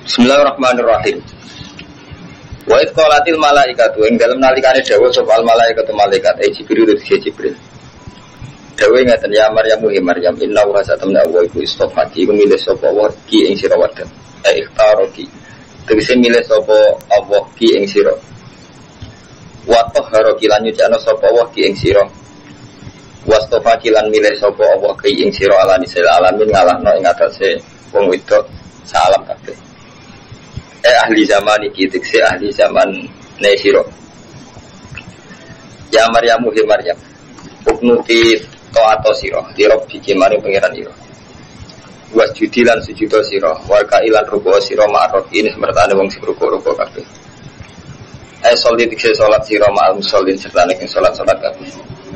Bismillahirrahmanirrahim. Wa id qalatil malaikatu ing dalem nalikane dawuh sapa al malaikatu malaikat Jibril Jibril. Dawuh ngaten ya Maryam Maryam inna wa satamna wa iku istofati iku milih sapa wa ki ing sira wadon. Ikhtaraki. Tegese milih sapa Allah ki ing sira. Wa tahharaki lan nyucikna sapa wa ki ing sira. Wastofaki lan milih sapa Allah ki ing sira alani sel alamin ngalahno ing atase wong wedok salam kabeh. Ahli zaman iki tekse ahli zaman nesiro. Ya Maryam Maryam. Uknuti ta'ato sira, dirab biji maring pangeran ira. Wasjudi lan sujuda sira, warka ilan ruku sira ma'ruf ini semertane wong sing ruku-ruku kabeh. Sholli tekse salat sira ma'al musallin serta nek salat-salat kabeh.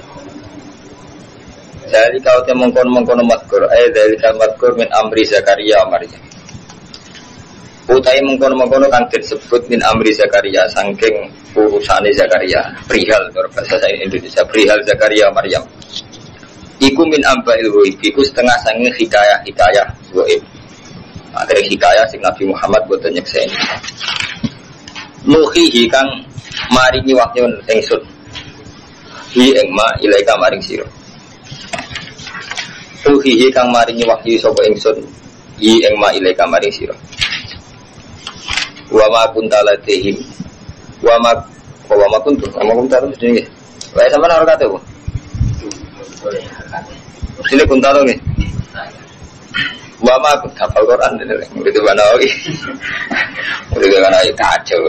Dari kau mengkono mazkur, dari mazkur min amri Zakaria Maryam. Utai mengkono-mengkono kang disebut min amri Zakaria saking urusane Zakaria perihal bahasa Indonesia perihal Zakaria Maryam iku min amba'il ghaib iku setengah sange hikayah ghaib akhire hikayah sing Nabi Muhammad boten nyekseni nuhihi kang maringi wahyu ingsun hi engma ilaika maring sira nuhihi kang maringi wahyu sapa ingsun hi engma ilaika maring sira wa ma kuntalatihim wa ma kuntalatihim jenenge wae sampean ora kate kok sile kuntalo nggih wa ma hafal Quran itu mana iki udah kan ayo kacau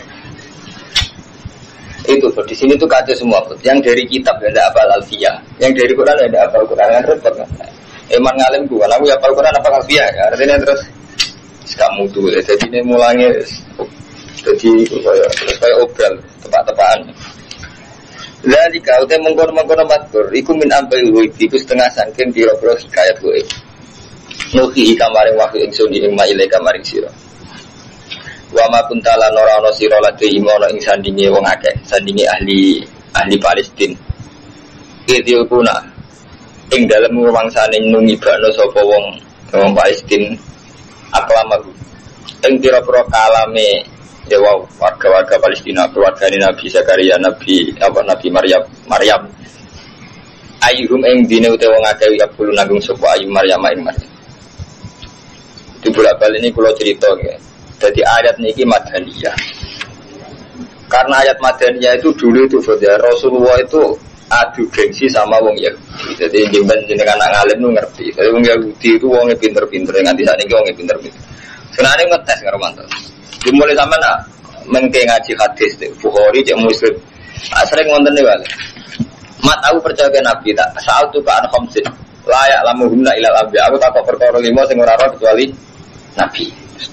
itu di sini tuh kacau semua yang dari kitab ada hafal alfiyah yang dari Quran ada hafal Quran kan repot kan eman ngalim gua aku hafal Quran apa alfiyah ya artinya terus kamu tuh, jadi ini mulanya jadi kayak obral tepat-tepatan. Jadi kau teh mengkono matur, iku min ambil gue, iku setengah sangking biro-biro hikayat gue. Nuhi kamaring wahyu ingsun ing maile kamaring sira. Wa ma kuntala norano sira late imono ing sandinge wong akeh, sandinge ahli Palestina. Idil kuna ing dalem rumangsane nungibano sapa wong Palestina. Aklamahu ing pira-pira kalame dewa warga-warga Palestina keluarga Nabi Zakaria Nabi Maryam ayyuhum ing dine utawa wong akeh ya kulo nanggung sapa ayu Maryam ing Maryam dibulak-balik ini kula cerita nggih dadi ayat niki madaniyah karena ayat madaniyah itu dulu itu Rasulullah itu adu gengsi sama wong Yahudi. Jadi jenengan anak ngalim nu ngerti. Jadi wong Yahudi itu wongnya pinter-pinter, nganti sakniki wongnya pinter-pinter. Sebenarnya ngetes karo mantu. Dimulai sampean mengke ngaji hadis Bukhari cek Muslim. Sering wonten niku wae. Mat aku percaya ke Nabi tak. Saat tu ka an khamsin. Layak lamuhunna ilal anbiya. Aku tak perkara 5 sing ora ora kecuali Nabi.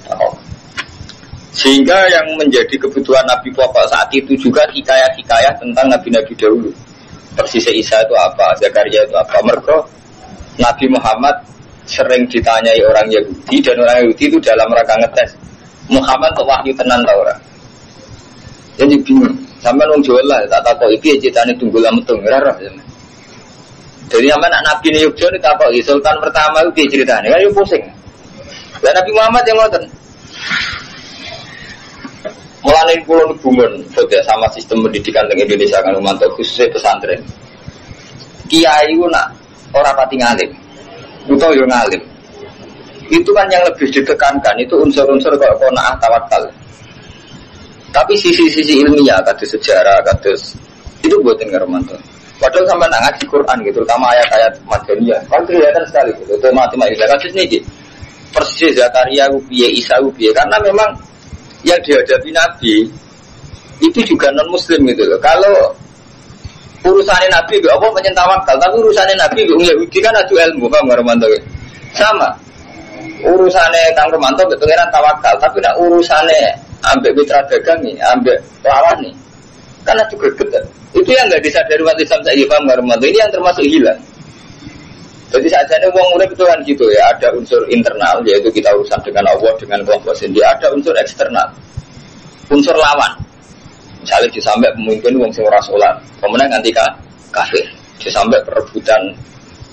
Sehingga yang menjadi kebutuhan Nabi pokok saat itu juga hikayah-hikayah tentang nabi-nabi dahulu. Persisnya Isa itu apa, Zakaria itu apa. Mergo Nabi Muhammad sering ditanyai orang Yahudi dan orang Yahudi itu dalam rangka ngetes Muhammad kok wahyu tenan ta ora. Jadi bingung. Sampeyan wong Jawa lah tak takoki piye critane tunggul metung ora roh. Jadi sampeyan anak Nabi ne Yogya ditakoki sultan pertama itu piye critane. Kan yo pusing. Lah Nabi Muhammad yang ngoten. Mulane kula bungun beda sama sistem pendidikan di Indonesia kan mantap khususnya pesantren. Kiai ku nak ora pati ngalim. Utawa yo ngalim. Itu kan yang lebih ditekankan itu unsur-unsur kok qanaah tawakal. Tapi sisi-sisi ilmiah kados sejarah kados itu buatin karo mantu. Padahal sampai nak ngaji Quran gitu, terutama ayat-ayat Madaniyah. Kan kelihatan sekali gitu. Itu matematika kados niki. Persis Zakaria ku piye, Isa ku piye karena memang yang dihadapi Nabi itu juga non Muslim gitu loh. Kalau urusannya Nabi gak apa menyentawakal, tapi urusannya Nabi gak Yahudi kan adu ilmu kan Romanto sama. Urusannya Kang Romanto betul kan tawakal, tapi nak urusannya ambek mitra dagang nih, ambek lawan nih, karena juga gede. Itu yang nggak disadari umat Islam saya paham Romanto ini yang termasuk hilang. Jadi saja wong urip itu kan gitu ya, ada unsur internal yaitu kita urusan dengan Allah dengan kelompok sendiri, ada unsur eksternal, unsur lawan. Misalnya disampai pemimpin wong sing ora salat, pemenang anti kafir, disampai perebutan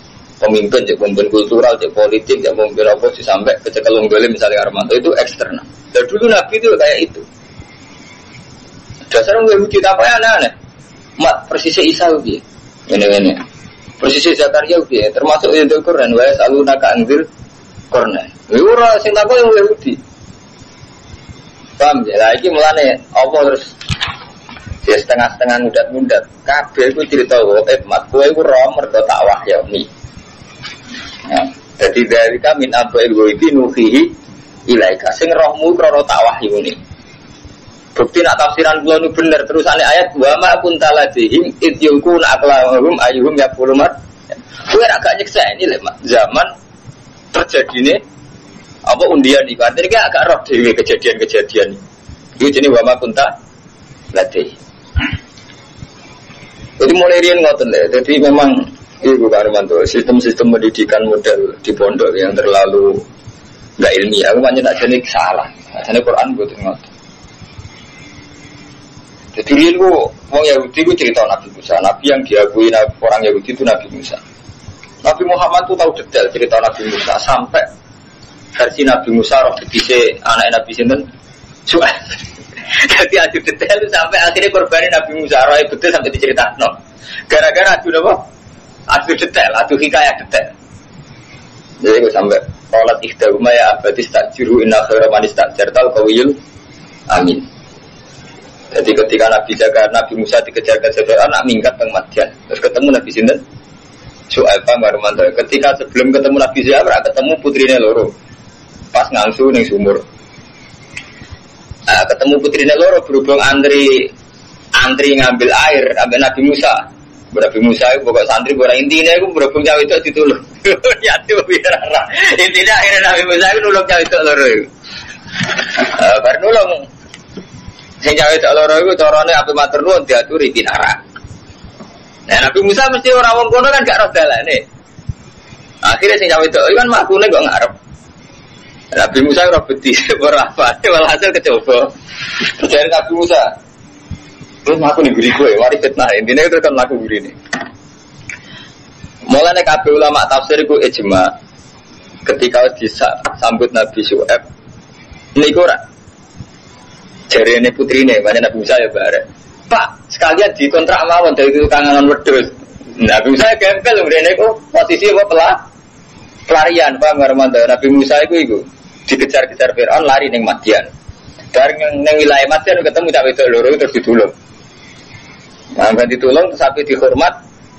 pemimpin, cek pemimpin kultural, cek politik, cek pemimpin apa sih sampai kecekelung dolim misalnya Armanto itu eksternal. Dan dulu Nabi itu kayak itu. Dasar Yahudi apa ya aneh-aneh. Mat persisnya Isa ubi. Ini. Persisnya Zakaria ubi. Termasuk itu Quran. Wa saluna ka anzir Quran. Ora sing takok yang Yahudi. Paham ya? Lah iki mulane apa terus ya setengah-setengah mudat-mudat. Kabeh iku cerita mat kowe iku ro mergo tak wahyani. Ya, jadi dari kami abail ghaibi nuhihi ilaika. Sing rohmu krana tak wahyuni. Bukti nak tafsiran kula nu bener terusane ayat wa ma kunta ladihim id yulquna aqlahum ayyuhum yaqulumat. Kowe ra gak nyekseni lek zaman terjadine apa undian iki. Artinya iki agak roh dhewe kejadian-kejadian iki. Iki jenenge wa ma kunta ladih. Jadi mulai riyen ngoten lho. Jadi memang iku Armanto sistem-sistem pendidikan model di pondok yang terlalu enggak ilmiah. Aku pancen tak jane salah. Jane Quran mboten ngoten. Jadi riyen wong Yahudi ku cerita Nabi Musa, Nabi yang diakui orang Yahudi itu Nabi Musa. Nabi Muhammad tuh tahu detail cerita Nabi Musa sampai versi Nabi Musa roh bedise anak Nabi sinten Su'aib. Jadi adu detail sampai akhirnya korban Nabi Musa roh betul sampai diceritakno. Gara-gara adu apa? Adu detail, adu hikayat detail. Jadi gue sampai qalat ikhdahuma ya abatis takjiru inna khaira man istajartal qawiyul amin. Jadi ketika Nabi Musa dikejar-kejar anak minggat teng Madian, terus ketemu Nabi sinten? Su'aib Marmanto. Ketika sebelum ketemu Nabi Ziyabra, ketemu putrine loro. Pas ngangsu ning sumur. Ketemu putrine loro berhubung antri ngambil air ambek Nabi Musa. Nabi Musa itu pokok santri ora intine iku berhubung cawe itu ditulung. Ya tuh biar intinya akhirnya Nabi Musa itu nulung cawe itu loro iku. Bar nulung sing cawe tok loro iku carane ape matur nuwun diaturi kinara. Nah Nabi Musa mesti ora wong kono kan gak roh dalane. Akhire sing cawe tok kan makune kok ngarep. Nabi Musa ora beti ora apa, walhasil kecoba. Jadi Nabi Musa terus aku ning guri kowe, mari fitnah. Intine itu kan laku guri ini. Mulane kabeh ulama tafsir iku ijma ketika disambut Nabi Syuaib niku ora jarene putrine, makanya Nabi Musa ya bareng. Pak, sekalian dikontrak mawon dari kangenan wedhus. Nabi Musa gempel ngene iku posisi apa pelarian, Pak Marmanto. Nabi Musa iku dikejar-kejar Firaun lari ning Madian. Bareng ning wilayah Madian ketemu cak wedok loro terus ditulung. Nah, kan ditulung sampai dihormat.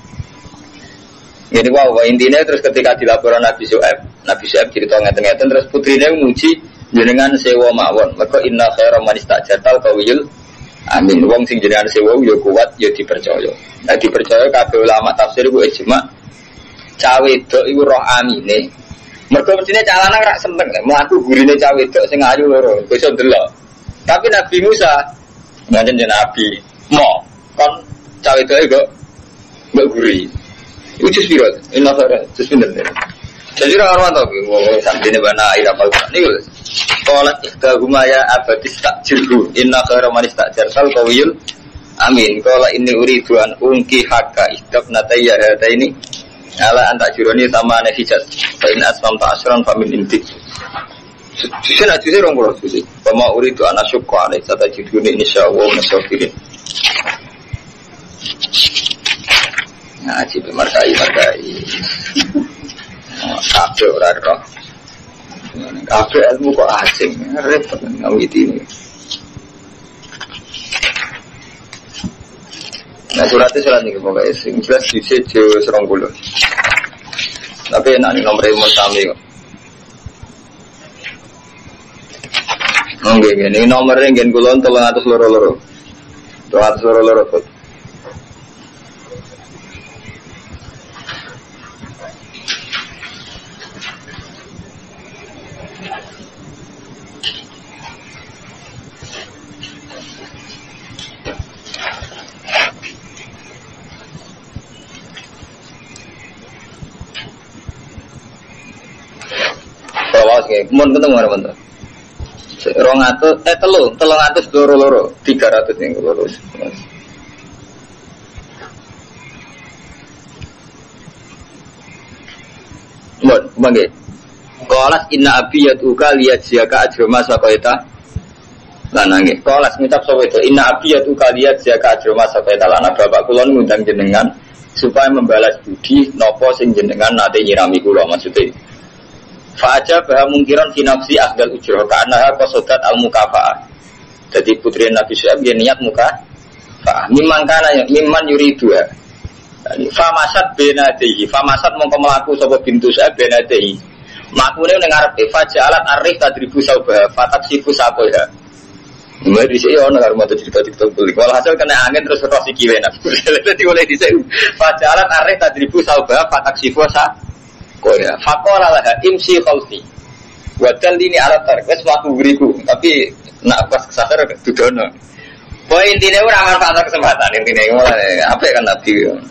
Jadi wow, intinya terus ketika dilaporan Nabi Syuaib cerita ngeten-ngeten terus putrine muji jenengan sewa mawon. Maka inna khaira man istajartal qawiyul amin. Wong sing jenengan sewa yo kuat yo dipercaya. Nah dipercaya kabeh ulama tafsir ku ijma. Cawe wedok iku roh amine. Mergo mestine cah lanang rak seneng mlaku gurine cah wedok sing ayu loro iso ndelok. Tapi Nabi Musa ngajen Nabi mo kon cah wedoke kok mbok guri. Iku jus piro? Inna khaira jus pinten. Jadi orang-orang tahu, sampai ni mana air apa ni? Kalau ikhtiguma ya abadis takjirhu, inna khaira man istajartal qawiyul amin. Kalau ini uriduan ungki haka ihtab nataya hada ini ala antak jironi sama nehijat. Fain asmam ta'asran famin intik. Susi nak susi orang pulau susi. Pama uridu anasyuk kualai sata jiruni insyaallah nasofirin. Nah, cipi markai. Kabeh ora roh. Kabeh ilmu kok asing, repot ngawit ini. Nah surat ini pokoknya sing jelas dhisik jo 20. Tapi enak nih nomor email sami kok. Nggih ngene nomere ngen kula 300 loro-loro. 300 loro-loro kok. Mun ketemu mana bentar? 300 loro 300 ning loro. Mun, mangke. Qalas inna abi yatuka liyajziyaka ajra ma saqaita. Lanange. Qalas ngucap sapa itu inna abi yatuka liyajziyaka ajra ma saqaita lana bapak kula ngundang jenengan supaya membalas budi napa sing jenengan nate nyirami kula maksudnya. Fa aja bah mungkiran fi nafsi afdal ujra kana qasadat al mukafaah. Jadi putri Nabi Syuaib dia niat muka fa mimman kana mimman yuridu. Famasat benadihi, famasat mongko melaku sapa bintu saya benadihi. Makune ning ngarepe fajalat arif tadribu saubah, fataksifu sapoha. Mari dhisik yo ana karo maca cerita-cerita kulik. Walhasil kena angin terus terus iki wenak. Dadi oleh dhisik fajalat arif tadribu saubah, fataksifu sapoha. Faqala laha imsi khalfi. Wa dallini ala tark wis mlaku ngriku, tapi nak pas kesasar dudono. Poin intine ora manfaat kesempatan intine mulai apik kan Nabi.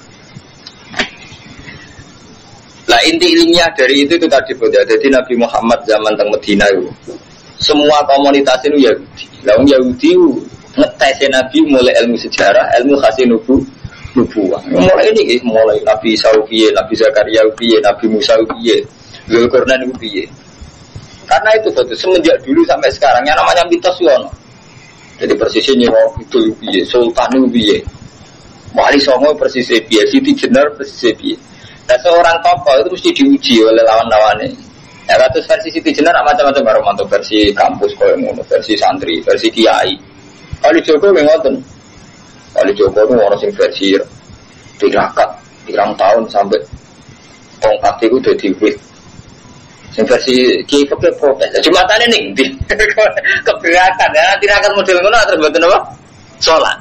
Lah inti ilmiah dari itu tadi ya. Jadi Nabi Muhammad zaman teng Medina itu semua komunitas itu Yahudi. Lah wong Yahudi ngetese Nabi mulai ilmu sejarah, ilmu khasin nubuwah. Mulai ini mulai Nabi Isa piye, Nabi Zakaria piye, Nabi Musa piye, Zulkarnain piye. Karena itu betul semenjak dulu sampai sekarang yang namanya mitos yono. Jadi persisnya Nyewa itu piye, Sultan piye. Wali Songo persisnya piye, Siti Jenar persisnya piye. Dan seorang tokoh itu mesti diuji oleh lawan-lawannya. Ya kados versi Siti Jenar macam-macam baru mantuk versi kampus koyo ngono, versi santri, versi kiai. Kali Joko ngoten. Kali Joko itu ono sing versi tirakat, pirang tahun sampai tongkat itu dadi wit. Sing versi kiai kepek protes. Jumatane ning ndi? Keberatan ya, tirakat model ngono terus mboten apa? Salat.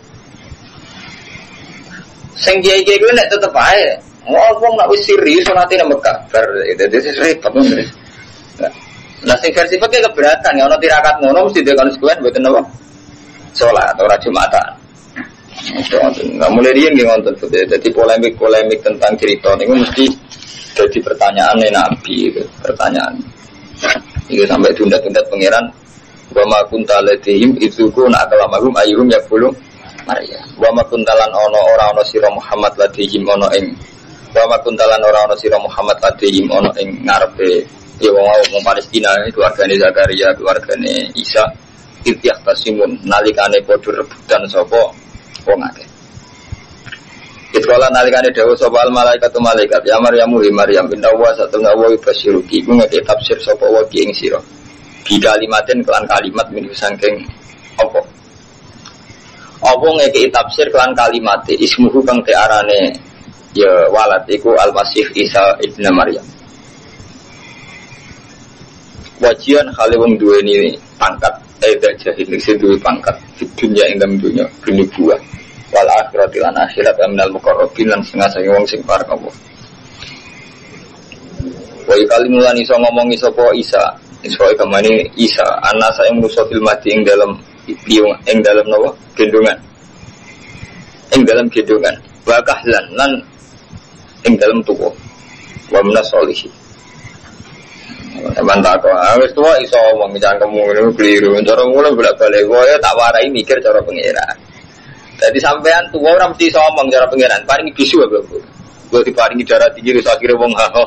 Sing kiai-kiai kuwi nek tetep ae wong nak wis serius salate nang Mekah bar itu repot terus. Nah sing versi fikih keberatan ya ana tirakat ngono mesti dia konsekuen mboten apa? Salat ora Jumatan. Nah mulai riyen nggih wonten dadi polemik tentang cerita niku mesti jadi pertanyaan Nabi itu, pertanyaan. Itu sampai tunda-tunda pangeran wa ma kunta ladihim idzuku na kalamahum ayyuhum yaqulu Maria. Wa ma kuntalan ora ana sira Muhammad ladihim ana ing wa ma kuntalan ora ana sira Muhammad ladihim ana ing ngarepe ya wong Palestina keluargane Zakaria keluargane Isa ityah tasimun nalikane padha rebutan sapa wong akeh. Itqala nalikane dawuh sapa al malaikatu malaikat ya Maryam inna wa satuna wa basyiruki ku ngeke tafsir sapa wa ki ing sira. Bi kalimatin kelan kalimat min saking apa? Apa ngeke tafsir kelan kalimat ismuhu kang tearane ya walad iku al-Masih Isa ibnu Maryam. Wajian khale wong duweni pangkat dak jahil sing duwe pangkat di dunya ing dalem dunya nubuwah wal akhirati lan akhirat minal muqarrabin lan sengaja wong sing parek apa. Wa kalimulan iso ngomongi sapa Isa Israel kemane Isa anak saya manusia fil mati ing dalam piung ing dalam napa gendongan ing dalam gendongan wa kahlan lan ing dalam tuwa wa minas solihin. Mantap kok. Wis tuwa iso omong cangkemmu ngene keliru. Cara ngono bolak-balik koyo tak warai mikir cara pengiran. Dadi sampean tuwa ora mesti iso omong cara pengiran. Paringi bisu wae, Bu. Gua diparingi darah tinggi wis akhire wong haho.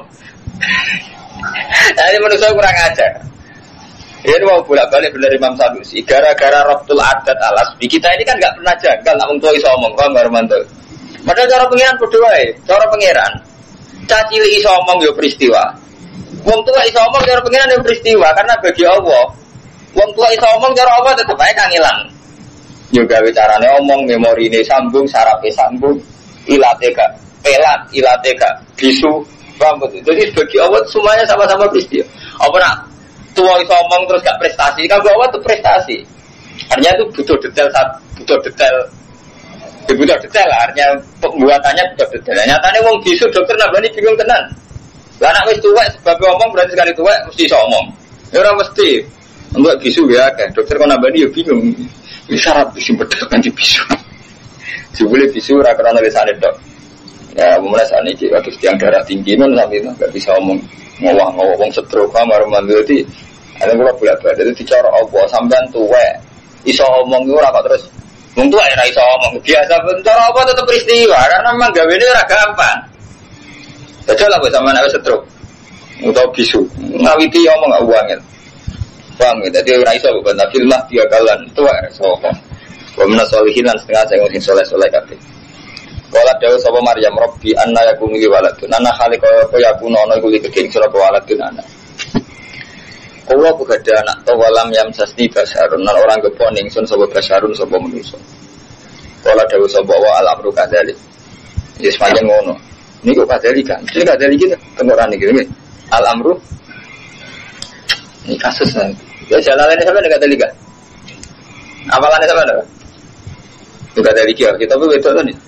Jadi manusia kurang ajar. Ini mau bolak-balik bener Imam Sanusi. Gara-gara Rabtul Adat alas. Kita ini kan enggak pernah jagal nak wong tuwa iso omong, kok Marmanto. Padahal cara pengiran padha wae. Cara pengiran cacili iso omong yo peristiwa. Wong tua iso omong cara pengiran yang peristiwa karena bagi Allah. Wong tua iso omong cara Allah tetep ae kang ilang. Yo gawe carane omong memorine sambung, sarape sambung, ilate gak pelat, ilate gak bisu, paham betul. Jadi bagi Allah semuanya sama-sama peristiwa. Apa nak tua iso omong terus gak prestasi, kan Allah itu prestasi. Artinya itu butuh detail, butuh detail artinya pembuatannya butuh detail. Nyatane wong bisu dokter nambani bingung tenan. Lah nek wis tuwek sebab omong berarti sekali tuwek mesti iso omong. Ya ora mesti. Mbok bisu ya akeh. Dokter kok nambani ya bingung. Wis syarat sing bedhek kan bisu. Jebule bisu ora karena lesane tok. Ya mulai saat ini waktu tiang darah tinggi men sampai enggak bisa omong. Ngowah wong stroke kamar mandiri. Ada kula bolak-balik itu dicara apa sampean tuwek iso omong ora kok terus wong tuwek ora iso omong. Biasa cara apa tetep peristiwa karena memang gawene ora gampang. Betul lah sama anak stroke. utawa bisu. Ngawiti omong gak uangin. Paham ya? Jadi ora iso kok nafillah dia kalan itu wae sapa. Wa min sholihin lan setengah sing soleh-soleh kabeh. Kala dawuh sapa Maryam Rabbi anna yakunu li waladun ana khaliqa yakunu ana iku li kenging sira waladun ana. Allah begadhe anak to walam yam sasni basarun lan orang kepon ingsun sapa basarun sapa manusa. Kala dawuh sapa wa al-amru kadzalik. Ya sepanjang ngono. Niku kadzalik kan. Iki kadzalik iki tengoran iki nggih. Al-amru ini kasus kan. Ya jalanane sampe nek kadzalik kan. Apalane sampe nek. Juga dari kia, kita pun betul kan?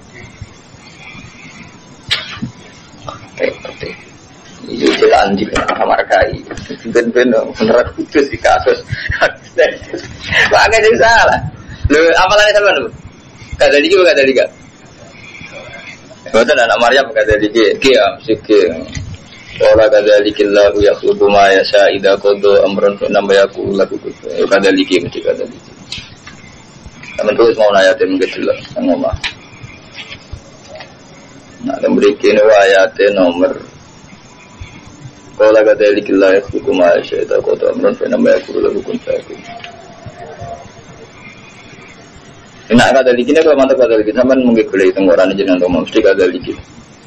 Itu kita anjing kamar kai, ben-ben beneran kudus di kasus. Pakai jadi salah. Lu apalagi sama lu? Kata dikit, kata dikit. Betul anak Maryam kata dikit, kia, sikit. Orang kata dikit lagu yang subuh maya syaidah kodo amron nambah aku lagu kudu. Kata dikit, mesti kata dikit. Teman terus mau ayatin gitu lah, ngomong. Nah, memberikan ayatin nomor. Kalau kata dikilai hukum Aisyah itu kota Amran nama aku lalu hukum saya. Nah, kata dikilai kalau mantap kata dikilai sama mungkin boleh hitung orang jenang ngomong mesti kata dikilai.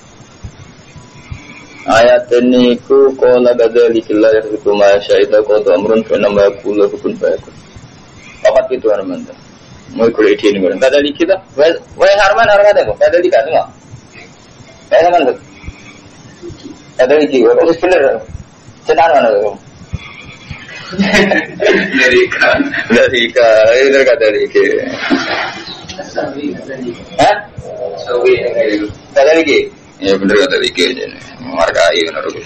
Ayatin niku kalau kata dikilai hukum Aisyah itu kota Amran nama aku lalu hukum saya. Apa itu orang mantap? Mau kuliah di ini orang kata dikit lah, wah Harman orang kata kok kata dikit semua, kayak mana tu? Kata dikit, harus benar, cenar mana tu? Dari itu kata dikit. Hah? Kata dikit? Ya benar kata dikit je, markai benar tu.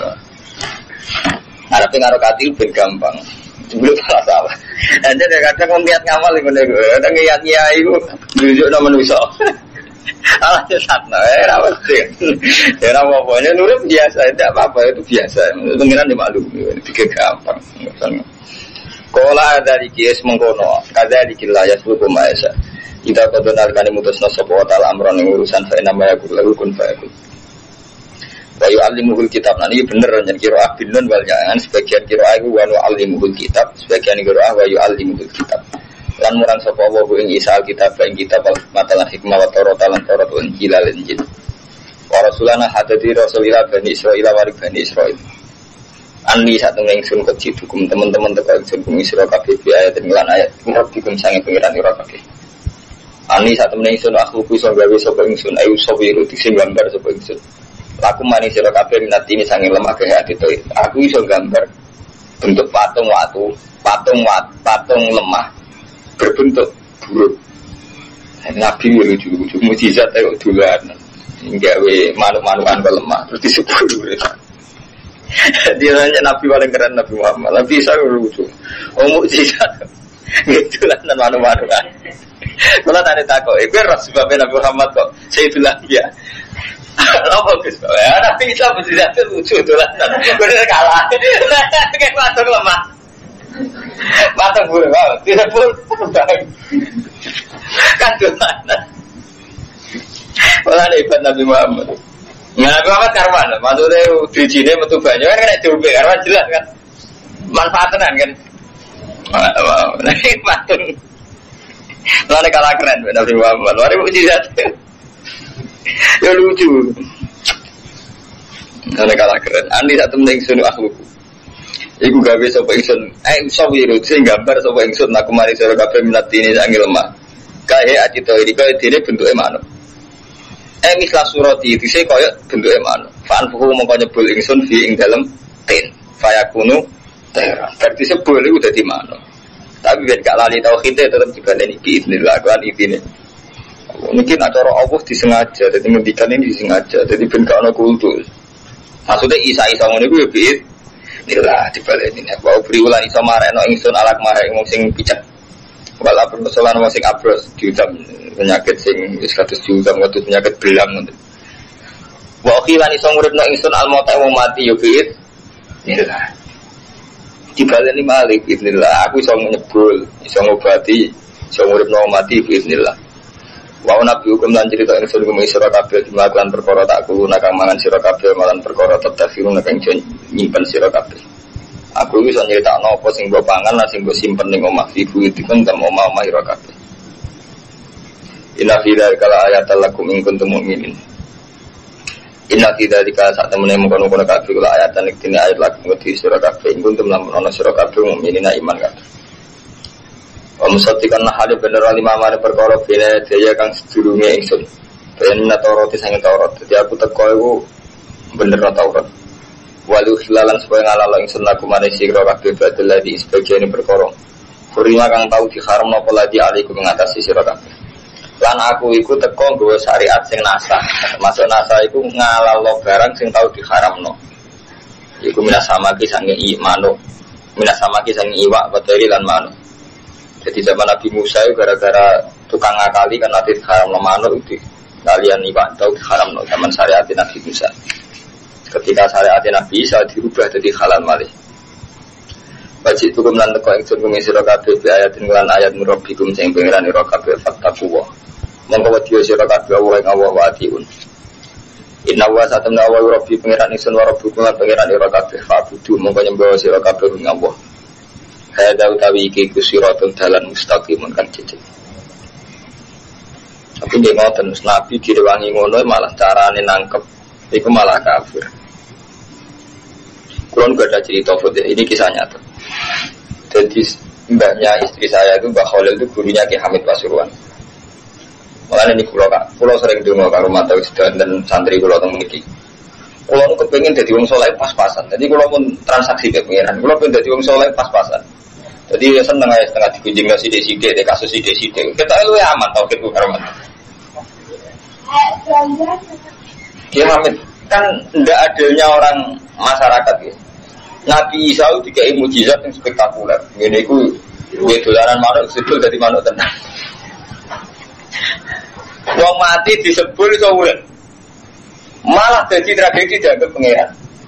Ada pengaruh katil pun gampang. Belum salah. Nanti kadang ngeliat ngamal itu, kadang ngeliatnya itu tunjuk nama manusia. Alah sesatna, rawat sih. Ya apa-apanya nurut biasa, tidak apa-apa itu biasa. Pengiran dimaklumi, itu gampang. Kola dari kies mengkono, kada dikilayas hukum Aisyah. Kita kodonalkan mutusna sapa wa ta'ala amron urusan fa nama yakul lahu kun fayakun. Wa yu'allimuhul kitab. Nah ini bener jan qiraah binun wal jangan sebagian qiraah iku wa yu'allimuhul kitab, sebagian qiraah wa yu'allimuhul kitab. Lan murang sapa wa ing isa kitab ing kitab matalan hikmah wa torotalan torot wa injil al injil. Wa rasulana hadati rasulillah bani Israil wa bani Israil. Ani satu ingsun kecil hukum teman-teman teko ingsun kum Isra kabeh ayat lan ayat rabbikum sange pengiran ira kabeh. Ani satu ingsun akhluku iso gawe sapa ingsun ayu sawiru sing gambar sapa ingsun. Laku mani sira kabeh minat ini sange lemah ke hati itu. Aku iso gambar bentuk patung lemah berbentuk buruk. Nabi lucu-lucu mukjizat ayo dolan. Gawe manuk-manukan lemah terus disebut. Dia nanya Nabi paling keren Nabi Muhammad. Nabi Isa lucu. Oh mukjizat. Gitu lah manuk-manukan. Kalau tadi takut, ras sebabnya Nabi Muhammad kok Sayyidul Anbiya. Apa Gus? Ya Nabi Isa mukjizat lucu dolan. Bener kalah. Kayak patung lemah. Patung buruk banget. Tidak pun kan dolan. Kalau ada hebat Nabi Muhammad. Nabi Muhammad karwan, maksudnya di sini metu banyak kan kena diombe karwan jelas kan. Manfaatnya kan. Wow, nanti patung. Lalu kalah keren Nabi Muhammad. Lalu mukjizat. Ya lucu. Lalu kalah keren. Andi satu meneng sunu akhluku. Iku gawe sapa ingsun. Sawiru sing gambar sapa ingsun aku mari sira kabeh minat ini sange lemah. Kae acito iki kaya dene bentuke manuk. Mislah surati dise kaya bentuke manuk. Fa'an fuhu mongko nyebul ingsun fi ing dalem tin. Fayakunu teran. Berarti sebul iku dadi manuk. Tapi ben gak lali tauhid tetep dibaleni biiznillah kan intine. Mungkin acara Allah disengaja, jadi ngendikan ini disengaja, jadi ben gak ono kultus. Maksudnya isa ngono iku ya biiznillah dibaleni. Wa briulan iso marekno ingsun alak marek wong sing picek. Walaupun persoalan wong sing abros diutam penyakit sing wis kados diutam kados penyakit belang ngono. Wa khilan iso nguripno ingsun almauta wong mati ya biiznillah. Dibaleni malik bismillah aku iso nyebul iso ngobati iso nguripno mati bismillah Wa nabi hukum lan cerita ingsun gumi sira kabeh dimaklan perkara tak kuluna kang mangan sira kabeh malan perkara tadafiruna kang nyimpen sira kabeh. Aku iso nyritakno apa sing mbok pangan lan sing mbok simpen ning omah fiku dikon tem omah-omah sira kabeh. Inna fi dzalika laayatal lakum in kuntum mu'minin. Inna fi dzalika sak temene mengkono-kono kabeh kula ayatan iki dene ayat lakum wedi sira kabeh in kuntum lamun ana sira kabeh mukminina iman kabeh. Wa musaddiqan hale bener lima mare perkara bene daya kang sedurunge ingsun. Ben Taurat sing Taurat. Dadi aku teko iku bener Taurat. Walu hilalan supaya ngalalo ingsun laku mare sira kabeh badal ladi sebagian perkara. Kurima kang tau diharamno apa ladi alaikum ngatasi sira kabeh. Lan aku iku teko nggawa syariat sing nasah. Masuk nasah iku ngalalo barang sing tau diharamno. Iku minasamaki sange manuk. Minasamaki sange iwak badari lan manuk. Jadi zaman Nabi Musa itu gara-gara tukang ngakali kan nanti haram manuk itu kalian iwak tahu haram zaman syariat Nabi Musa. Ketika syariat Nabi Isa dirubah jadi halal malih. Wajib tukum lan teko ingsun kumi sira kabeh bi ayatin lan ayat murabbikum sing pengiran ira kabeh fattaqwa. Monggo wedi sira kabeh Allah ing Allah wa atiun. Inna wa satamna wa rabbi pengiran ingsun wa rabbukum lan pengiran ira kabeh fa'budu monggo nyembah sira kabeh ing Allah. Hada utawi iki kusiratun dalan mustaqimun kan cicit. Tapi dia ngoten Nabi direwangi ngono malah carane nangkep iku malah kafir. Kulon gak ada cerita ini kisah nyata. Jadi mbaknya istri saya itu Mbak Khalil itu gurunya Ki Hamid Pasuruan. Makanya ini pulau sering dengar karo mata wisdan dan santri pulau teng mriki. Kulo nu kepengin dadi wong saleh pas-pasan. Jadi kulo pun transaksi ke pengiran. Kulo pengen dadi wong saleh pas-pasan. Jadi ya seneng aja setengah dikunjung nggak sidik-sidik, deh kasus sidik-sidik. Kita lu ya aman tau gitu karena Ki Hamid kan tidak adilnya orang masyarakat ya. Nabi Isa itu dikai mujizat yang spektakuler. Ini ku dia dolanan manuk, sebel dari manuk tenang. Wong mati disebul soalnya malah jadi tragedi jaga pengiran.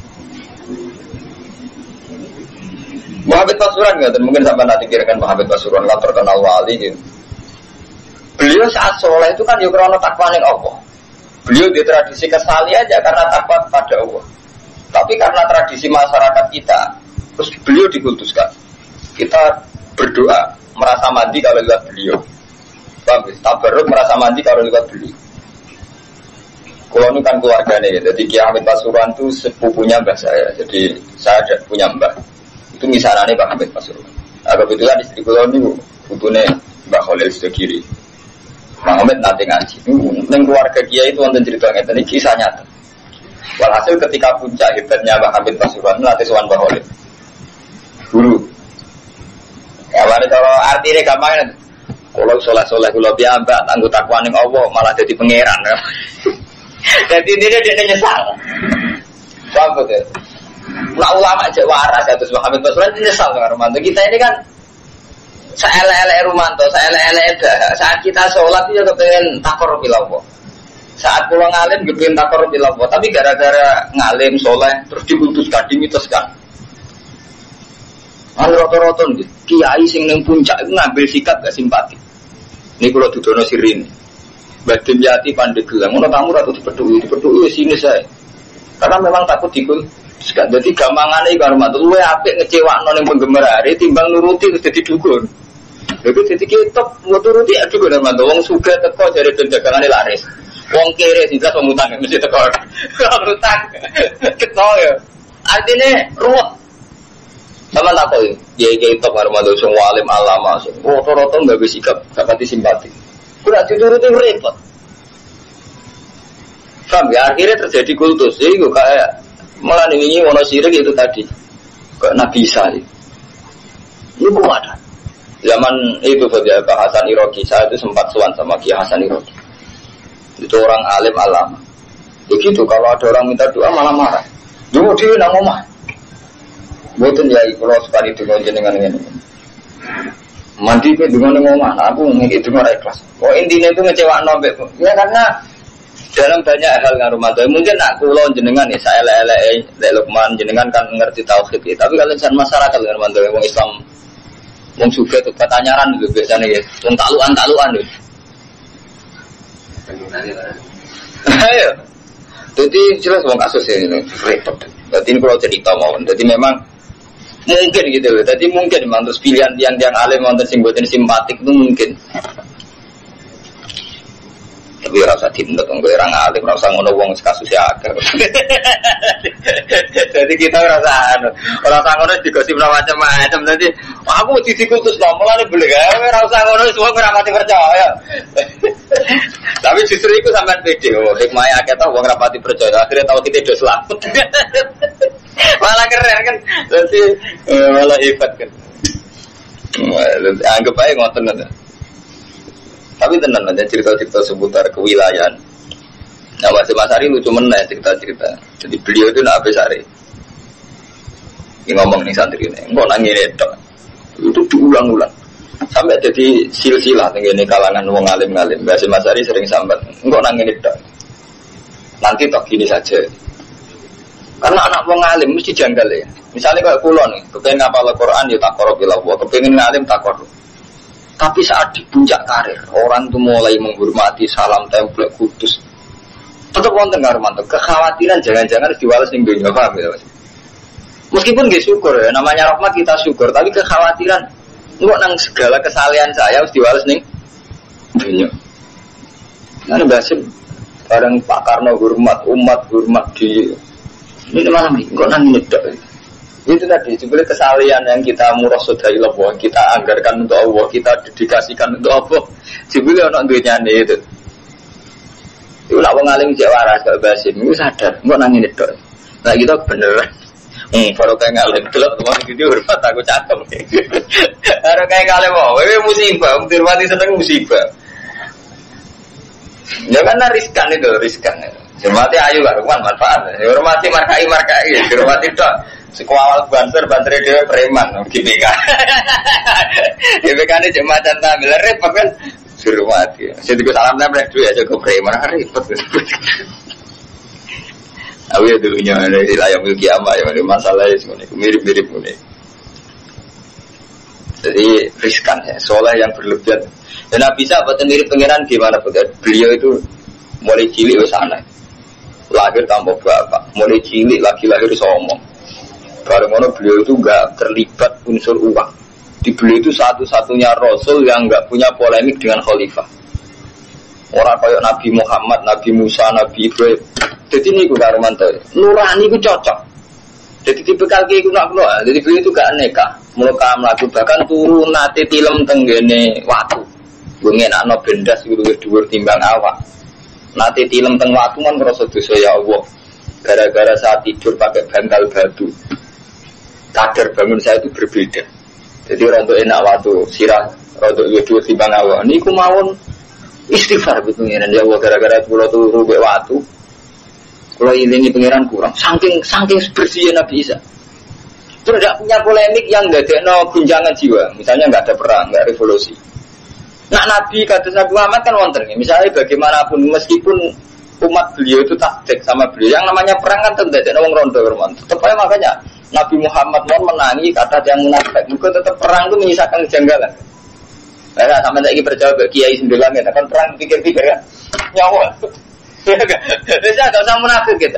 Muhammad Pasuruan nggak, mungkin sampai nanti kirakan Muhammad Pasuruan kan terkenal wali gitu. Beliau saat soleh itu kan juga karena takwa ning Allah. Beliau di tradisi kesali aja karena takwa pada Allah. Tapi karena tradisi masyarakat kita, terus beliau dikultuskan. Kita berdoa merasa mandi kalau lihat beliau. Paham? Tabarruk merasa mandi kalau lihat beliau. Kalau ini kan keluarganya ya. Jadi Ki Hamid Pasuruan itu sepupunya mbah saya. Jadi saya ada punya mbah. Itu misalnya Pak Hamid Pasuruan. Nah, kebetulan istri kulo ini putune Mbak Khalil Sedekiri. Pak Hamid nanti ngaji. Neng keluarga Kiai itu wonten cerita ngeten iki kisah nyata. Walhasil ketika puncak hebatnya Mbak Hamid Pasuruan nanti sowan Mbak Khalil. Guru. Ya mari kalau artine gampang. Kalau soleh-soleh kula piyambak anggo takwa ning Allah malah dadi pangeran. Jadi dia nyesal. Paham betul? Nah ulama cek waras atus Muhammad Pasuruan nyesal dengan Romanto. Kita ini kan saelek-elek Romanto, saelek-elek saat kita sholat itu kepengen takor bilawah. Saat pulang ngalim kepengen takor bilawah, tapi gara-gara ngalim soleh terus diputuskan, dimitoskan. Roto-roto nih, kiai sing neng puncak itu ngambil sikap gak simpati. Ini kalau dudono sirin, Badim Yati Pandeglang, mana tamu ratu dipedui sini saya. Karena memang takut dikul. Jadi gampangannya kalau mantu lu apik ngecewakno ning penggemar hari timbang nuruti wis dadi dukun. Lha dadi kitab nuruti aduh kok mantu wong sugih teko jare ben dagangane laris. Wong kere sing jelas ngutang mesti teko. Ngutang. Keto ya. Artine ruwet. Sama tak kok ya kitab karo mantu sing walim alama sing rata-rata enggak bisa sikap gak pati simpati. Kuwi dituruti repot. Sampai akhirnya terjadi kultus. Jadi kok kayak malah ini wono sirik itu tadi ke Nabi Isa ini belum ada zaman itu saja Pak Hasan Iraqi. Saya itu sempat suan sama Ki Hasan Iraqi, itu orang alim alama begitu. Kalau ada orang minta doa malah marah dulu dia nang omah mboten ya kalau sekali dengan jenengan ini mandi ke dengan omah aku ngiki dengar ikhlas. Oh intinya itu ngecewakno ya karena dalam banyak hal ngaruh mata. Mungkin nak kula jenengan ya saya lele Lukman jenengan kan ngerti tauhid ya. Tapi kalau insan masyarakat ngaruh mata wong Islam wong sugih itu ketanyaran lho biasane ya. Wong taklukan lho. Ayo. Jadi jelas wong kasus ini repot. Jadi ini kalau cerita mau. Jadi memang mungkin gitu loh. Jadi mungkin memang terus pilihan yang alim wonten sing mboten simpatik itu mungkin. Tapi rasa tindak wong orang alim, rasa ngono wong kasus ya akeh. Jadi kita rasa ngono digosip macam-macam. Jadi aku dikutus nomor ane boleh gawe rasa ngono semua ora mati percaya. Tapi justru itu sampean pede. Hikmah akeh ta wong ora mati percaya. Akhirnya tahu kita do selamat. Malah keren kan. Jadi malah hebat kan. Anggap aja ngoten aja. Tapi tenang aja cerita-cerita seputar kewilayahan. Nah Mas Ari lucu meneh cerita-cerita. Jadi beliau itu nak Sari. Ini ngomong nih santri ini, kok nangis itu diulang-ulang. Sampai jadi silsilah tinggi kalangan wong alim-alim. Biasa Mas Ari sering sambat, kok nangis nanti toh gini saja. Karena anak wong alim mesti janggal ya. Misalnya kayak kulo nih, kepengen ngapal Al-Quran ya takor bila gua, kepengen ngalim takor. Tapi saat di puncak karir, orang tuh mulai menghormati salam template kudus. Tetap wonten ngarumanto, kekhawatiran jangan-jangan harus diwales ning dunya, paham ya Mas? Meskipun nggih syukur ya, namanya rahmat kita syukur, tapi kekhawatiran kok nang segala kesalahan saya harus diwales ning dunya. Nah, Basim bareng Pak Karno hormat, umat hormat di ini malam ini, kok nang nyedok. Itu tadi, sebenarnya kesalahan yang kita murasodai Allah, kita anggarkan untuk Allah, kita dedikasikan untuk Allah. Sebenarnya orang dunyane itu. Itu nak wong alim cek waras gak Basim, itu sadar, kok nangin itu. Nah kita beneran. Baru kayak ngalim delok wong gitu hormat aku cakep. Baru kayak ngalim mau, musibah, hormati seneng musibah. Ya karena riskan itu, riskan. Hormati ayu gak ruan manfaat. Hormati markai, hormati tok. Sekolah banter dia preman, GBK. GBK ini cuma cantik, bilang repot kan? Suruh mati. Saya juga salam tempel dulu ya, cukup preman, repot. Aku ya dulunya ada wilayah milki ama ya, masalahnya mirip-mirip ini. Jadi riskan ya, soleh yang berlebihan. Dan bisa buatan mirip pengiran gimana buat beliau itu mulai cilik ke sana, lahir tanpa bapak, mulai cilik lagi lahir somong. Kalau mana beliau itu enggak terlibat unsur uang. Di beliau itu satu-satunya Rasul yang enggak punya polemik dengan khalifah. Orang kayak Nabi Muhammad, Nabi Musa, Nabi Ibrahim. Jadi ini gue karumanto. Nurani gue cocok. Jadi tipe kaki gue nak keluar. Jadi beliau itu gak neka. Muka melaku bahkan turun nate tilem tenggene waktu. Gue ngenak no bendas gue dhuwur timbang awak. Nate tilem teng waktu man ngerasa dosa ya Allah. Gara-gara saat tidur pakai bantal batu. Kadar bangun saya itu berbeda. Jadi orang tuh enak waktu sirah, orang tuh dua timbang awak. Ini aku mawon istighfar betul ya Allah gara-gara pulau tuh rubek waktu. Kalau ilingi pengiran kurang, saking bersihnya Nabi Isa. Terus tidak punya polemik yang nggak ada gunjangan jiwa. Misalnya nggak ada perang, nggak revolusi. Nah Nabi kata Nabi Muhammad kan wonten. Misalnya bagaimanapun meskipun umat beliau itu taktik sama beliau, yang namanya perang kan tentu tidak ada orang rondo berman. Tetap aja makanya. Nabi Muhammad menangi kata yang munafik. Bukan tetap perang itu menyisakan kejanggalan. Nah, sampai lagi percaya ke Kiai Sembilan ya, kan perang pikir-pikir kan nyawa. Bisa gak usah munafik kita.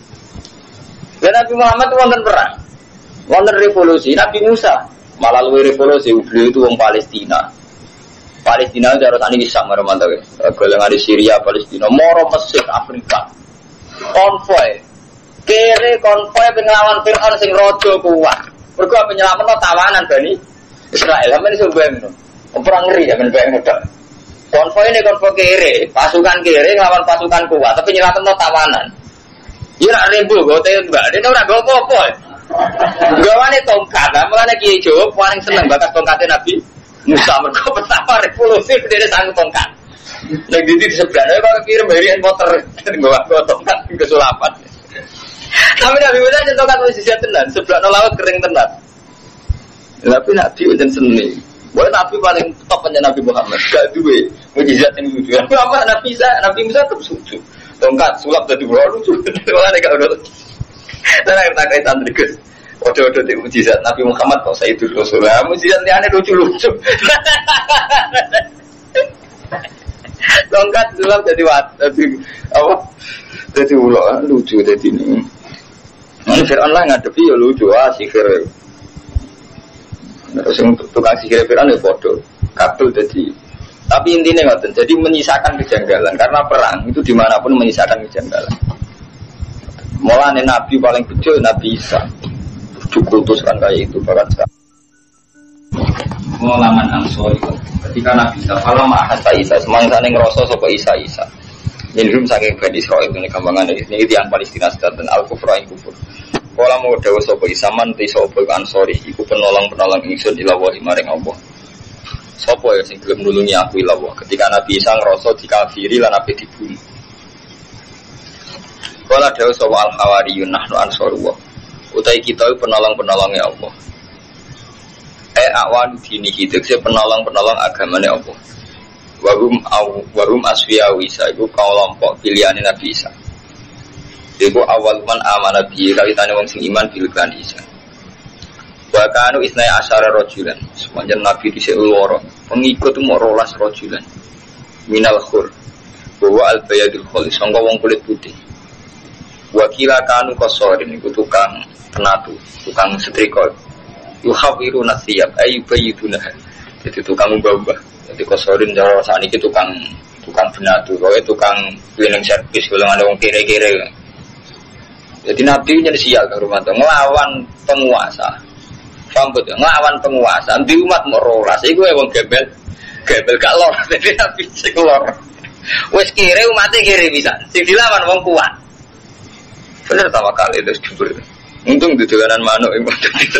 Dan Nabi Muhammad itu wonten perang, wonten revolusi. Nabi Musa malah luwih revolusi. Beliau itu orang Palestina. Palestina itu harus ani bisa meremantau. Golongan di Syria, Palestina, Moro, Mesir, Afrika. Konvoy. Kere konvoy pengelawan Fir'aun sing rojo kuat. Mergo penyelametno tawanan Bani Israel. Sampeyan iso bayangno. Perang ngeri ya ben bayangno tok. Konvoy ini konvoy kere, pasukan kere ngelawan pasukan kuat, tapi nyelametno tawanan. Ya ora rembul gote mbak, dene ora go apa-apa. Gawane tongkat, mulane Kiai Jawa paling seneng bakas tongkate Nabi Musa mergo betapa revolusi dene sang tongkat. Nek di sebelahnya kalau kirim harian motor nggawa tongkat kesulapan. Tapi Nabi Musa contohkan posisi tenan, sebelah laut kering tenan. Tapi Nabi udah seni. Boleh Nabi paling top aja Nabi Muhammad. Gak duwe mujizat yang lucu. Apa Nabi Musa tetap lucu. Tongkat sulap dari bawah lucu. Malah gak udah. Dan kita kaitan terus. Odo-odo di mujizat Nabi Muhammad kok saya itu Rasulullah. Mujizat yang aneh lucu-lucu. Tongkat sulap jadi apa? Jadi ulo lucu jadi ini. Ini Fir'aun lah ngadepi ya lucu sihir. Terus yang tukang sihir Fir'aun ya bodoh. Kabel jadi. Tapi intinya ngoten, jadi menyisakan kejanggalan karena perang itu dimanapun menyisakan kejanggalan. Mulane Nabi paling bejo Nabi Isa. Dikutuskan kayak itu bahkan Mulaman Ansori ketika Nabi Isa kalau mahasa Isa semangsa yang ngerasa sapa Isa ini belum saking Bani Israel ini gampangan ini tiang Palestina dan Al-Kufra yang kufur kalau mau dawa sapa Isa manti sapa Ansori iku penolong ingsun ila wa maring Allah sapa ya sing gelem nulungi aku ila wa ketika Nabi Isa ngerasa dikafiri lan ape dibunuh kalau dawa sapa Al-Hawariyun nahnu Ansorullah utai kita penolong-penolongnya Allah awan dini hidup saya penolong agamanya Allah warum aswiyawi Isa itu kelompok pilihan Nabi Isa itu awal man amanah bihi kalitane wong sing iman bilkan Isa wa kanu isnai asyara rajulan sepanjang Nabi dhisik loro pengikut mau 12 rajulan minal khur bahwa al-bayadul khalis sangka wong kulit putih wakila kanu qasarin iku tukang penatu tukang setrika yuhawiru nasiyab ayu bayidunah jadi tukang ubah-ubah jadi kosorin cara saat ini tukang benatu tukang cleaning service kalau ada orang kere-kere jadi Nabi jadi sial ke rumah itu ngelawan penguasa paham betul ngelawan penguasa di umat merolas itu orang gebel gak lor jadi Nabi sekelor wes kere umatnya kere bisa sing dilawan orang kuat bener sama kali terus jubur untung di jalanan manuk yang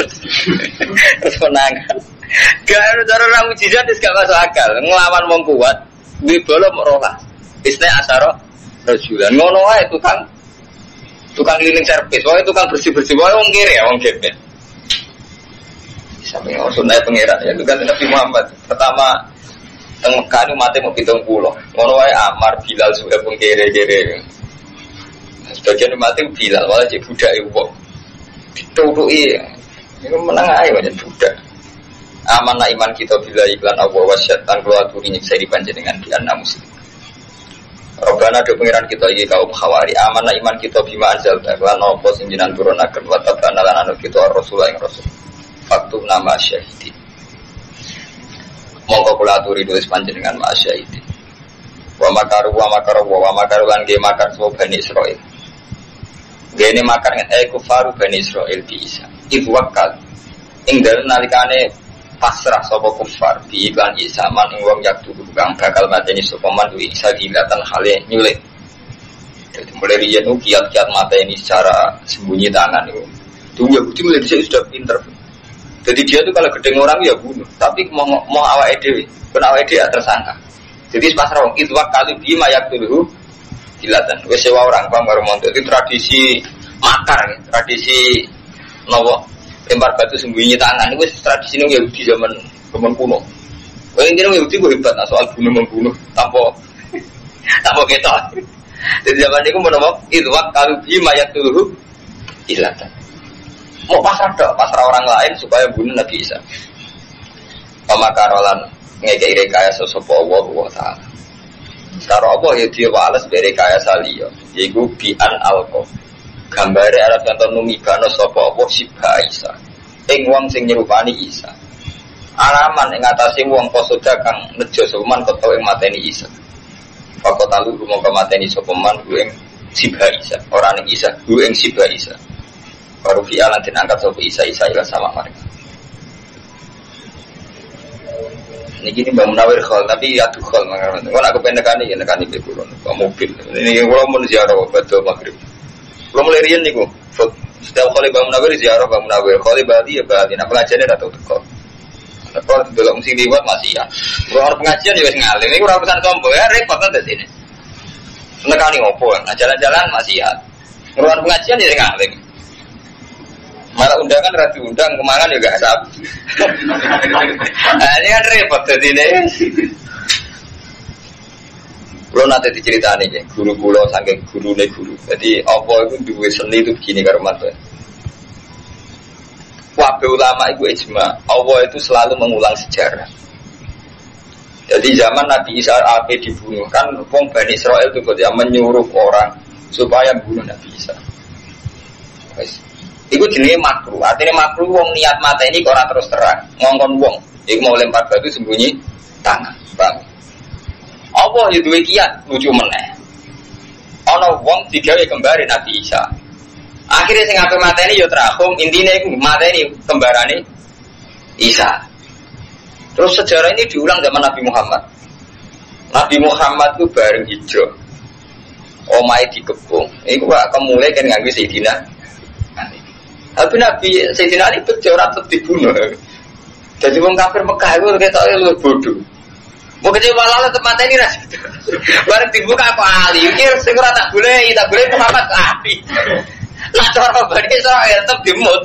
terus menangan gak ada cara ramu jizat gak masuk akal ngelawan wong kuat di bola merolah isne asaro rajulan ngono wae tukang cleaning service wae tukang bersih-bersih wae wong kiri ya wong gebet sampai sunai pangeran ya tukang Nabi Muhammad pertama teng Mekah itu mati mau 70 ngono wae Amar Bilal sudah wong kiri-kiri sebagian mati Bilal malah cek budak wong ditutuki ini menang aja banyak budak amanah iman kita bila iklan Allah wasyatan keluar turi nyiksa dipanjenengan di anak muslim Rabbana do pengiran kita ini kaum khawari amanah iman kita bima anjal lan apa sing jenengan turunaken wa tabana lan anu kita rasul ing rasul faktum nama syahidi monggo kula aturi nulis panjenengan ma syahidi wa makaru lan ge makar sapa Bani Israil gene makar kufaru Bani Israil bi Isa ibu wakal ing dalem nalikane pasrah sapa kufar bi iklan Isa man ing wong yak tuku kang bakal mateni sapa man Isa dilatan hale nyulik dadi mulai riyen kiat-kiat mateni secara sembunyi tangan itu Yahudi mulai dhisik sudah pinter jadi dia tuh kalau gedeng orang ya bunuh tapi mau awake dhewe ben awake dhewe tersangka jadi pasrah wong itu wakal bi mayak tuh dilatan wis sewa orang paham karo montok itu tradisi makar ya. Tradisi nopo lempar batu sembunyi tangan itu tradisi nang Yahudi zaman kuno. Wah ini Yahudi gue hebat soal bunuh-membunuh tanpa ketok. Jadi zaman itu menapa itu kalau bi mayat dulu dilatan. Mau pasrah orang lain supaya bunuh Nabi Isa. Pamakarolan ngekei rekayasa sapa Allah Ta'ala. Sekarang apa ya dia wales dari kaya saliyo yaitu bi'an alko gambare Arab contoh numibano sapa apa sibha Isa ing wong sing nyerupani Isa alaman ing atase wong posoda kang nejo soman kota ing mateni Isa fakotalu rumangka mateni sapa man ing sibha Isa ora ning Isa ing sibha Isa baru fi'al lan diangkat sapa Isa ila sama mereka ini gini Mbak Munawir khol, tapi ya tuh khol mengarang. Kalau aku pendekan ini di kulon, mobil. Ini kalau mau ziarah betul maghrib. Kalau mulai rian nih setiap kali Mbak Munawir ziarah Mbak Munawir, kali Bali ya Bali. Nah pengajiannya datang tuh kok. Kalau belum mesti liwat masih ya. Kalau orang pengajian juga ngalim. Ini kurang pesan sombong ya repot nanti sini. Pendekan ini ngopo, nah jalan-jalan masih ya. Kalau orang pengajian juga ngalim. Malah undangan ratu undang kemangan juga asap. Nah, ini kan repot jadi ini. Kalau nanti diceritani ya, guru pulau saking guru. Jadi apa itu dua seni itu begini karo mantu. Wabah ulama itu ijma, Allah itu selalu mengulang sejarah. Jadi zaman Nabi Isa ape dibunuh kan wong Bani Israil itu ya menyuruh orang supaya bunuh Nabi Isa. Wes. Iku jenenge makruh. Artinya makruh wong niat mateni kok ora terus terang. Ngongkon wong iku mau lempar batu sembunyi tangan. Bang. Apa ya duwe kiat lucu meneh. Ana wong digawe kembare Nabi Isa. Akhirnya sing ape mateni ya trakum, intine iku mateni kembarane Isa. Terus sejarah ini diulang zaman Nabi Muhammad. Nabi Muhammad itu bareng hijrah. Omahe dikepung. Iku gak kemulai kan nganggo Sayyidina Ali. Tapi Nabi Sayyidina Ali bejo ora dibunuh. Jadi wong kafir Mekah itu ketoke lu bodoh. Mau kecewa malah tetep mateni ra. Bareng dibuka apa Ali? Iki sing ora tak boleh Muhammad Ali. Lah cara Bani Israil tetep dimut.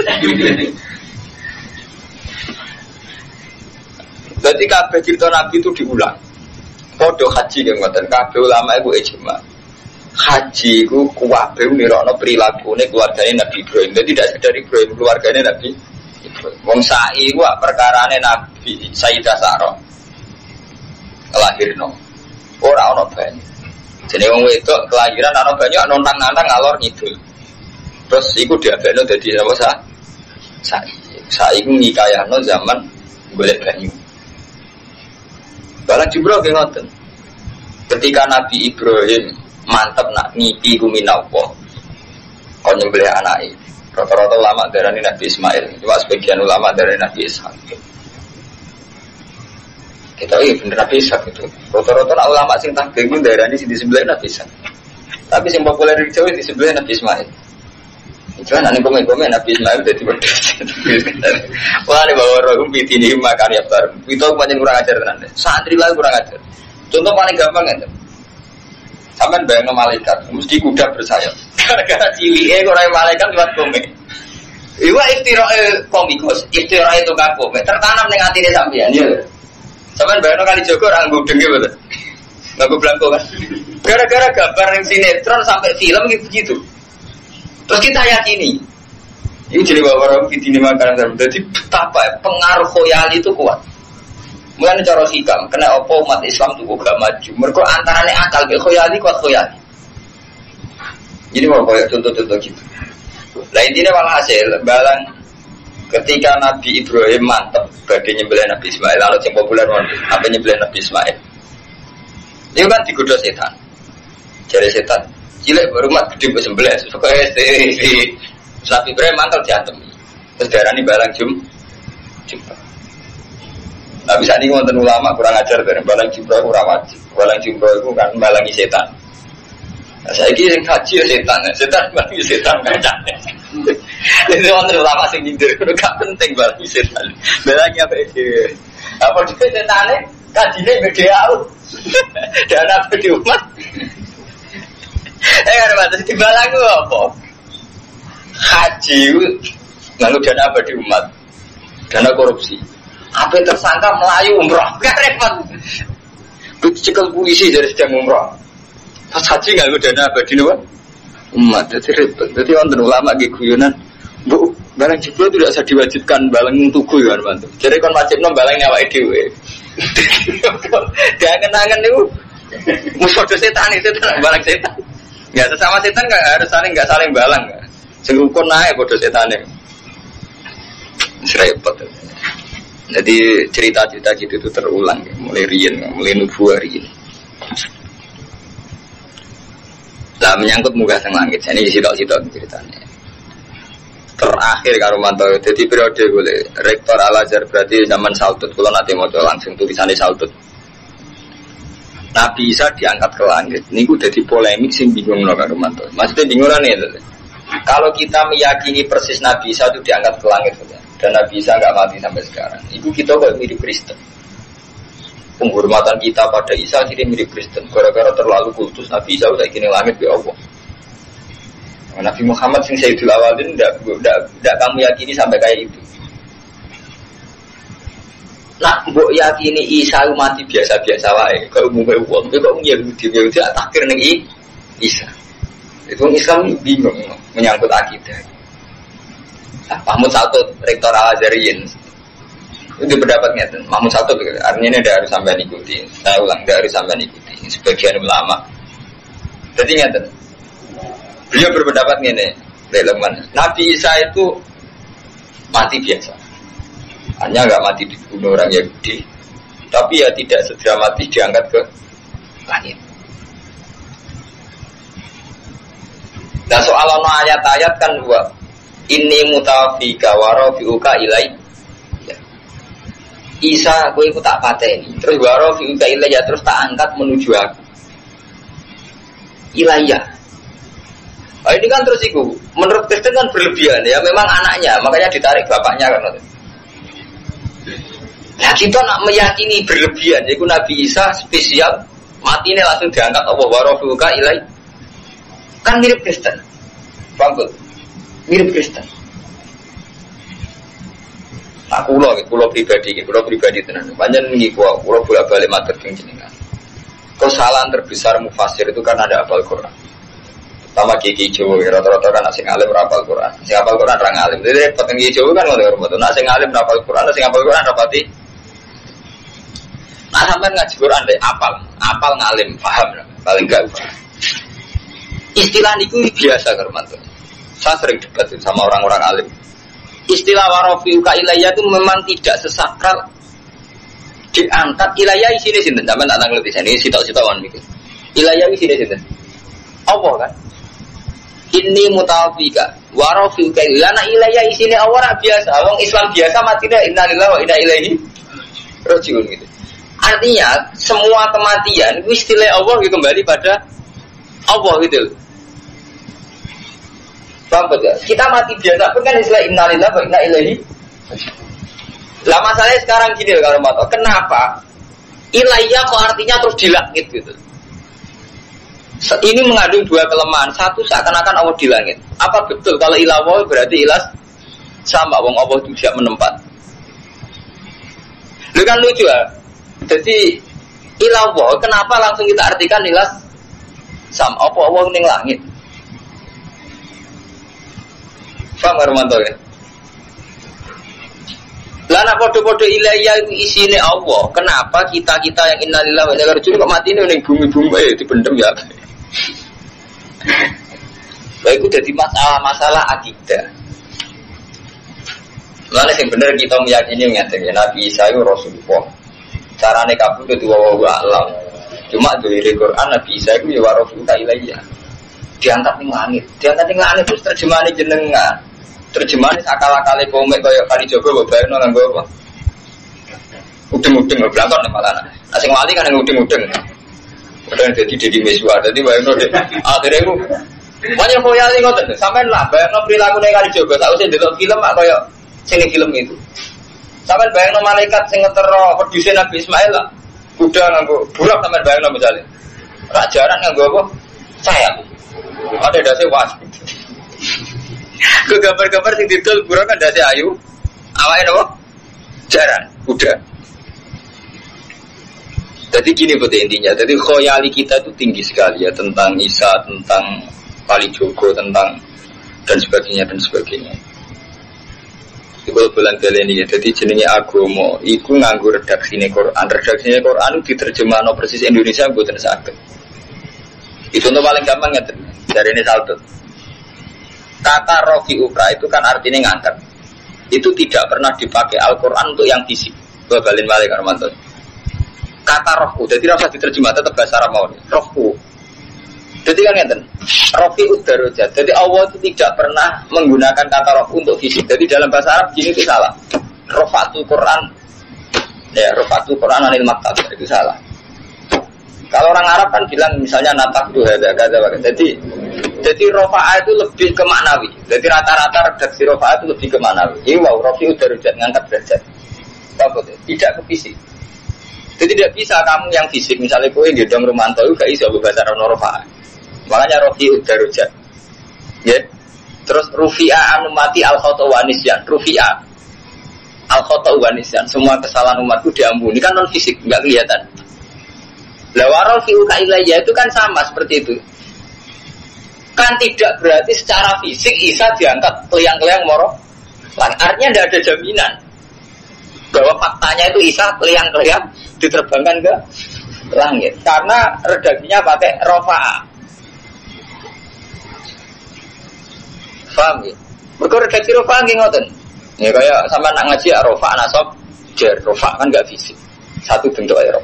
Jadi kabeh cerita Nabi itu diulang. Podo haji yang ngoten, kabeh ulama iku ijma. Haji iku kabeh nirokno prilakune keluargane Nabi Ibrahim. Jadi tidak sekedar Ibrahim, keluargane Nabi Ibrahim. Wong sa'i iku perkarane Nabi Sayyidah Sarah. Kelahirno. Ora ana banyu. Jenenge wong wedok kelahiran ana banyu nontang-nantang ngalor ngidul. Terus iku diabekno dadi apa sa'i. Sa'i iku ngikayahno zaman golek banyu. Balang Jibril ke ngoten. Ketika Nabi Ibrahim mantep nak ngipi kuminawa, kau nyembelih anake. Rata-rata ulama darani Nabi Ismail, cuma sebagian ulama darani Nabi Ishak. Kita bener Nabi Ishak itu. Rata-rata ulama sing takbir pun darani sing disembelih Nabi Ishak. Tapi sing populer di Jawa disembelih Nabi Ismail. Cuman ane komen-komen Nabi Ismail jadi pedes. Wah ini bawa rohum pitini makan ya bar. Itu banyak kurang ajar tenan. Santri lah kurang ajar. Contoh paling gampang kan. Sampai bayang malaikat, mesti kuda bersayap. Gara-gara cilik orang malaikat lewat komen. Iwa istirahat komikus, istirahat itu gak komen. Tertanam ning atine sampean ya. Sampai bayang kali Joko orang gudeng gitu. Nggak belangko kan. Gara-gara gambar yang sinetron sampai film gitu. Terus kita yakini ini jadi bahwa ini makanan. Jadi betapa pengaruh khoyali itu kuat. Mulai cara hikam kena opo umat Islam itu gak maju. Mereka antaranya akal ke khoyali kuat khoyali. Jadi mau kayak contoh-contoh gitu. Nah intinya malah hasil balang ketika Nabi Ibrahim mantep badhe nyembelih Nabi Ismail. Lalu yang populer apa nyembelih Nabi Ismail. Itu kan digoda setan. Jadi setan cilik baru mat gede mbok sembelih suka SD. Nabi Ibrahim mangkel diantem. Terus darani balang jumpa. Tapi saat ini wonten ulama kurang ajar dari balang jumpa ora wajib. Balang jumpa itu kan balangi setan. Nah, saya kira kaji setan balangi setan kancane. Jadi wonten ulama sing nyindir gak penting balangi setan. Balangi apa iki? Apa dhewe setane kajine gede aku. Dan apa di umat? Ada batas di balaku apa? Haji lalu dana apa di umat? Dana korupsi. Apa tersangka melayu umroh? Gak repot. Cekel polisi dari sedang umroh. Pas haji lalu dana apa di umat? Jadi repot. Jadi wonten ulama guyonan. Bu, barang jebol tidak usah diwajibkan balang tuku ya mantu. Jadi kon wajibno balang awake dhewe. Dia kenangan niku musuh setan itu balang setan. Ya sesama setan nggak saling balang. Sing rukun naik bodoh setane. Repot. Jadi cerita-cerita gitu itu terulang mulai riyen, mulai nubuah riyen. Lah menyangkut munggah teng langit. Ini sitok-sitok ceritanya. Terakhir karo mantau. Jadi periode boleh Rektor Al-Azhar berarti zaman Saltut. Kalau nanti mau langsung tulisannya Saltut. Nabi Isa diangkat ke langit. Ini udah di polemik sing bingung loh karo mantu. Maksudnya bingung lah nih. Kalau kita meyakini persis Nabi Isa itu diangkat ke langit dan Nabi Isa nggak mati sampai sekarang, itu kita kok mirip Kristen. Penghormatan kita pada Isa jadi mirip Kristen. Gara-gara terlalu kultus Nabi Isa udah kini langit ya Allah. Nabi Muhammad sing Sayyidul Awalin tidak kamu yakini sampai kayak itu. Nak mbok yakini Isa mati biasa-biasa wae. Kalau umumnya wong, kok Yahudi takdir ning Isa. Itu Islam bingung menyangkut akidah. Nah, Mahmud Saltut, Rektor Al-Azhariyin. Itu pendapatnya Mahmud Satu, artinya ini tidak harus sampai ikuti. Saya ulang, tidak harus sampai ikuti. Sebagian ulama. Jadi ngeten, beliau berpendapat ini, Nabi Isa itu mati biasa. Hanya nggak mati dibunuh orang Yahudi, tapi ya tidak segera mati diangkat ke langit. Nah soal ayat-ayat kan dua. Ini mutawafika warafiuka ilai. Isa, gue ikut tak pateni. Terus warafiuka ilai ya terus tak angkat menuju aku. Ilaiya. Nah, ini kan terus itu menurut Kristen kan berlebihan ya, memang anaknya, makanya ditarik bapaknya kan. Ya kita nak meyakini berlebihan, yaitu Nabi Isa spesial mati ini langsung diangkat Allah warafuka ilai. Kan mirip Kristen. Bangkut. Mirip Kristen. Nah, kulo pribadi tenan. Panjen niki kulo bolak-balik matur teng jenengan. Kesalahan terbesar mufasir itu kan ada hafal Quran. Sama Kiai Jawa, rata-rata kan asing alim hafal Quran. Sing hafal Quran ra ngalim. Jadi repot Kiai Jawa kan ngono repot. Nah sing alim hafal Quran, sing hafal Quran rapati. Nah sampean ngaji Quran deh apal ngalim, paham paling enggak. Istilah niku biasa Karmanto. Saya sering debat sama orang-orang alim. Istilah warafiuka ilayya itu memang tidak sesakral diangkat. Ilayya isine sinten? Sampeyan tak ngerti sini sitok-sitokan mikir. Ilayya isine sinten? Allah kan? Ini mutawafika warafiuka ilayya. Nah ilayya isine Allah biasa. Wong Islam biasa matine inna lillahi wa inna ilaihi rajiun gitu. Artinya semua kematian itu istilah Allah itu kembali pada Allah gitu. Paham ya? Kita mati biasa pun kan istilah inna lillahi wa inna ilaihi. Lah masalahnya sekarang gini kalau mau tahu kenapa ilayya kok artinya terus di langit gitu. Ini mengandung dua kelemahan. Satu seakan-akan Allah di langit. Apa betul kalau ilah berarti ilas sama wong Allah itu tidak menempat. Lu kan lucu ya. Jadi ilah kenapa langsung kita artikan ilas sama apa Allah ning langit. Paham Armanto ya? Lah nak podo-podo ilayya isine Allah. Kenapa kita yang innalillahi wa inna ilaihi raji'un kok mati ning bumi-bumi dipendem ya? Lah iku dadi masalah akidah. Lah sing bener kita meyakini ngene Nabi Isa itu Rasulullah. Carane kabeh kudu wa alam. Cuma dari Quran Nabi Isa itu ya warafuka ilayya. Diangkat ning langit. Diangkat ning langit terus terjemahane jenengan. Terjemahan akal-akale komik kaya kali Jawa mbok bayangno nganggo apa? Udeng-udeng blangkon malah. Sing wali kan udeng-udeng. Udah jadi miswa. Dadi bayangno akhire iku banyak koyali ngoten. Sampeyan lah bayangno prilakune kali Jawa tak usah ndelok film mak kaya sing film itu. Sampeyan bayangno malaikat sing ngetero peduse Nabi Ismail lah. Kuda nganggo burak sampeyan bayangno misale. Rak jaran nganggo apa? Sayap. Ada dase was. Ke gambar-gambar sing didol burak kan dasi ayu. Awake napa? Jaran, kuda. Jadi gini betul intinya. Jadi khoyali kita itu tinggi sekali ya tentang Isa, tentang Kalijogo, tentang dan sebagainya dan sebagainya. Itu bulan kali ini ya. Jadi jenenge agama iku nganggo redaksine Quran. Redaksine Quran itu diterjemahno persis Indonesia mboten saged. Itu untuk paling gampang ya dari ini saldo. Kata rofi'uka itu kan artinya ngangkat. Itu tidak pernah dipakai Al-Quran untuk yang fisik. Gue balin balik Armanto. Kata rohku, jadi rasa diterjemah tetap bahasa Arab mau. Rohku. Jadi kan ngeten. Rofi'ud darajat. Jadi Allah itu tidak pernah menggunakan kata roh untuk fisik. Jadi dalam bahasa Arab gini itu salah. Rofatul Quran. Ya, rofatul Quran anil maktab itu salah. Kalau orang Arab kan bilang misalnya natakdu hadza. Jadi rofa'ah itu lebih ke maknawi. Jadi rata-rata redaksi rofa'ah itu lebih ke maknawi. Ini wow, rofi'ud darajat ngangkat derajat. Tidak ke fisik. Jadi tidak bisa kamu yang fisik misalnya kowe gedong Romanto itu gak iso bahasa rofa'ah. Makanya rofi'ud darajat. Ya. Terus rufi'a anumati al-khata wa nisyan. Rufi'a al-khata wa nisyan. Semua kesalahan umatku diampuni kan non fisik, enggak kelihatan. La warafi'uka ilayya itu kan sama seperti itu. Kan tidak berarti secara fisik Isa diangkat keliang-keliang moro. Artinya tidak ada jaminan. Bahwa faktanya itu Isa keliang-keliang diterbangkan ke langit karena redaksinya pakai rofa'a. Paham ya? Mergo redaksi rofa'a nggih ngoten. Ya kaya sama nak ngaji rofa'a nasab jar rofa'a kan enggak fisik. Satu bentuk air.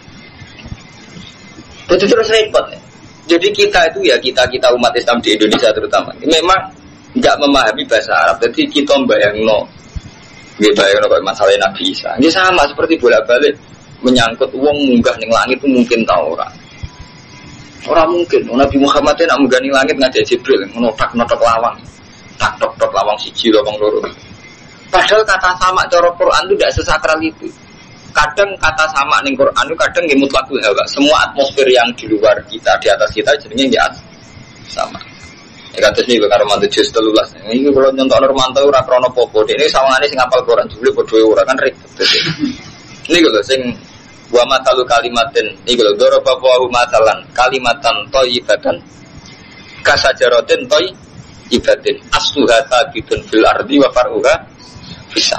Itu terus repot ya. Jadi kita itu ya kita umat Islam di Indonesia terutama memang enggak memahami bahasa Arab. Jadi kita bayangno kayak masalah Nabi Isa. Ini sama seperti bolak-balik menyangkut uang munggah ning langit itu mungkin tahu orang. Orang mungkin. Nabi Muhammad nak munggah ning langit ngajak Jibril notak lawang. Tak lawang siji lawang loro. Padahal kata sama cara Quran itu tidak sesakral itu. Kadang kata sama ning Quran itu kadang nggih mutlakul hawa. Semua atmosfer yang di luar kita, di atas kita jenenge nggih sama. Ya kados niku karo mantu jus 13. Iki kula nyontokno Romanto ora krana apa-apa. Dene sawangane sing hafal Quran jebule padha ora kan ribet. Niku lho sing wa matalu kalimatin niku lho daraba wa matalan kalimatan thayyibatan kasajaratin thayyibatin asluha tabitun fil ardi wa faruha bisa.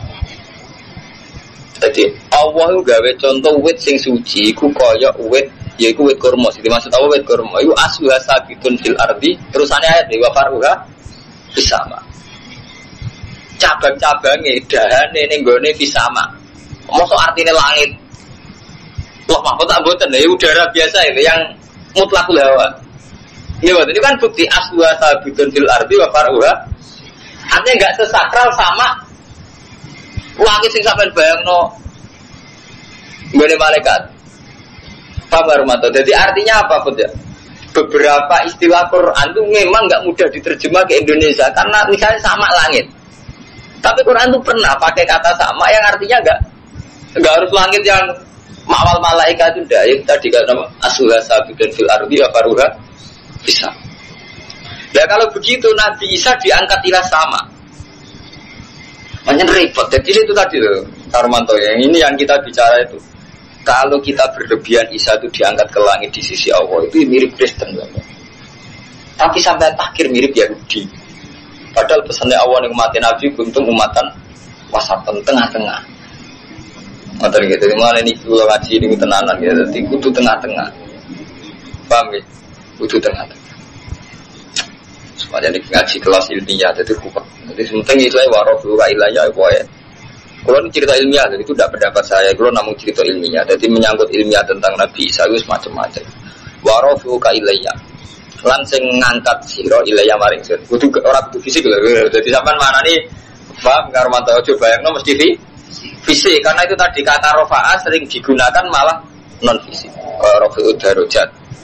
Jadi Allah gawe contoh wit sing suci iku kaya wit yaiku wit kurma. Jadi maksud apa wit kurma? Iku asluha sabitun fil ardi. Terusane ayat wa faruha bisama. Cabang-cabange dahane ning gone bisama. Mosok artine langit. Loh maksud tak mboten ya udara biasa itu yang mutlakul hawa. Iya, ini kan bukti asluha sabitun fil ardi wa faruha. Artinya enggak sesakral sama langit sing sampean bayangno ngene malaikat. Paham Romanto? Jadi artinya apa, Bud ya? Beberapa istilah Quran itu memang enggak mudah diterjemah ke Indonesia karena misalnya sama langit. Tapi Quran itu pernah pakai kata sama yang artinya enggak harus langit yang mawal malaikat itu ndak. Yang tadi kan nama asluha sabitun fil ardi wa faruha bisa. Ya kalau begitu Nabi Isa diangkat ila sama. Makanya repot. Jadi itu tadi loh, Karmanto ya. Ini yang kita bicara itu. Kalau kita berlebihan Isa itu diangkat ke langit di sisi Allah itu mirip Kristen. Tapi sampai akhir mirip Yahudi. Padahal pesannya Allah yang mati Nabi untung umatan wasatan tengah-tengah. Ngoten gitu. Malah ini kalau ngaji ini tenanan ya. Jadi kudu tengah-tengah. Paham ya? Kudu tengah-tengah. Supaya ini ngaji kelas ilmiah jadi kuat. Jadi sementing itu saya warofu ilmiah ya. Kalau ini cerita ilmiah, jadi itu tidak pendapat saya. Kalau namun cerita ilmiah, jadi menyangkut ilmiah tentang Nabi Isa itu macam-macam. Warofu ilmiah. Langsung ngangkat siro ilmiah maring sir. Kudu orang kudu fisik loh. Jadi sampai mana nih? Paham karo mantau coba yang nomor TV fisik karena itu tadi kata rofa'a sering digunakan malah non fisik. Rofu darajat.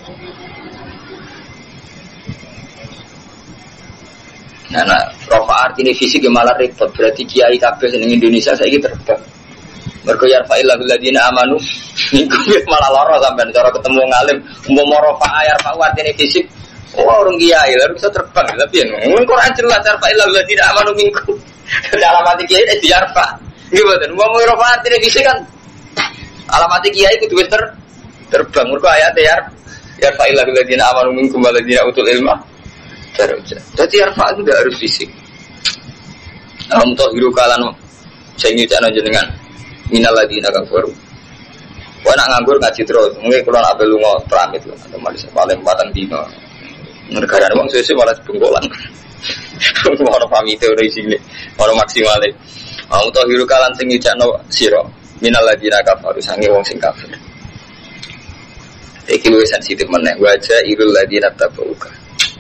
Nah, rofa artinya fisik malah repot. Berarti kiai kabeh ning Indonesia saiki terbang. Mergo yarfa'il ladina amanu niku malah lara sampean cara ketemu ngalim umpama rofa yarfa'u artinya fisik. Oh, orang kiai lalu bisa terbang tapi yen Quran jelas yarfa'il ladina amanu minkum. Alamat kiai itu yarfa. Nggih mboten. Umpama rofa artinya fisik kan alamat kiai kudu wis terbang. Mergo ayat yarfa'il ladina amanu minkum waladina utul ilma. Jadi arfa itu tidak harus fisik. Untuk hidup kalian saya nyucakno jenengan minal ladina kafaru. Wah nak nganggur ngaji terus. Mungkin kalau nak belu mau pramit loh. Atau malah paling batang dino. Negara uang sesuai malah bengkolan. Orang pamit dari sini. Orang maksimalnya. Untuk hidup kalian saya nyucakno siro minal ladina kafaru. Sangi wong sing kafir. Iki luwih sensitif meneh. Wajah irul ladina tabauka.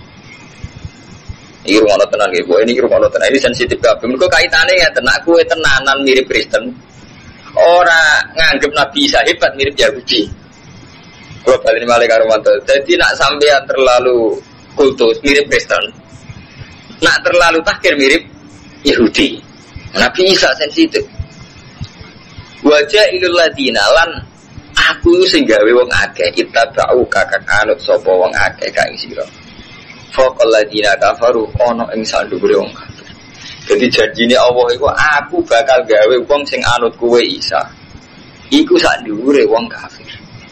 Ini rumah tenan gitu, ini rumah tenan, ini sensitif kabeh. Mergo kaitane ya tenan, kowe tenanan mirip Kristen. Ora nganggep Nabi Isa hebat mirip Yahudi. Kalau balik malih karo mantu. Jadi nak sampean terlalu kultus mirip Kristen. Nak terlalu takir mirip Yahudi. Nabi Isa sensitif. Wajah ilul ladina lan aku sing gawe wong akeh ittaba'u kakak anut sapa wong akeh ka ing sira. Faqal ladina kafaru ono ing sandhuwure wong kafir. Jadi janjine Allah iku aku bakal gawe wong sing anut kowe Isa. Iku sandhuwure wong kafir.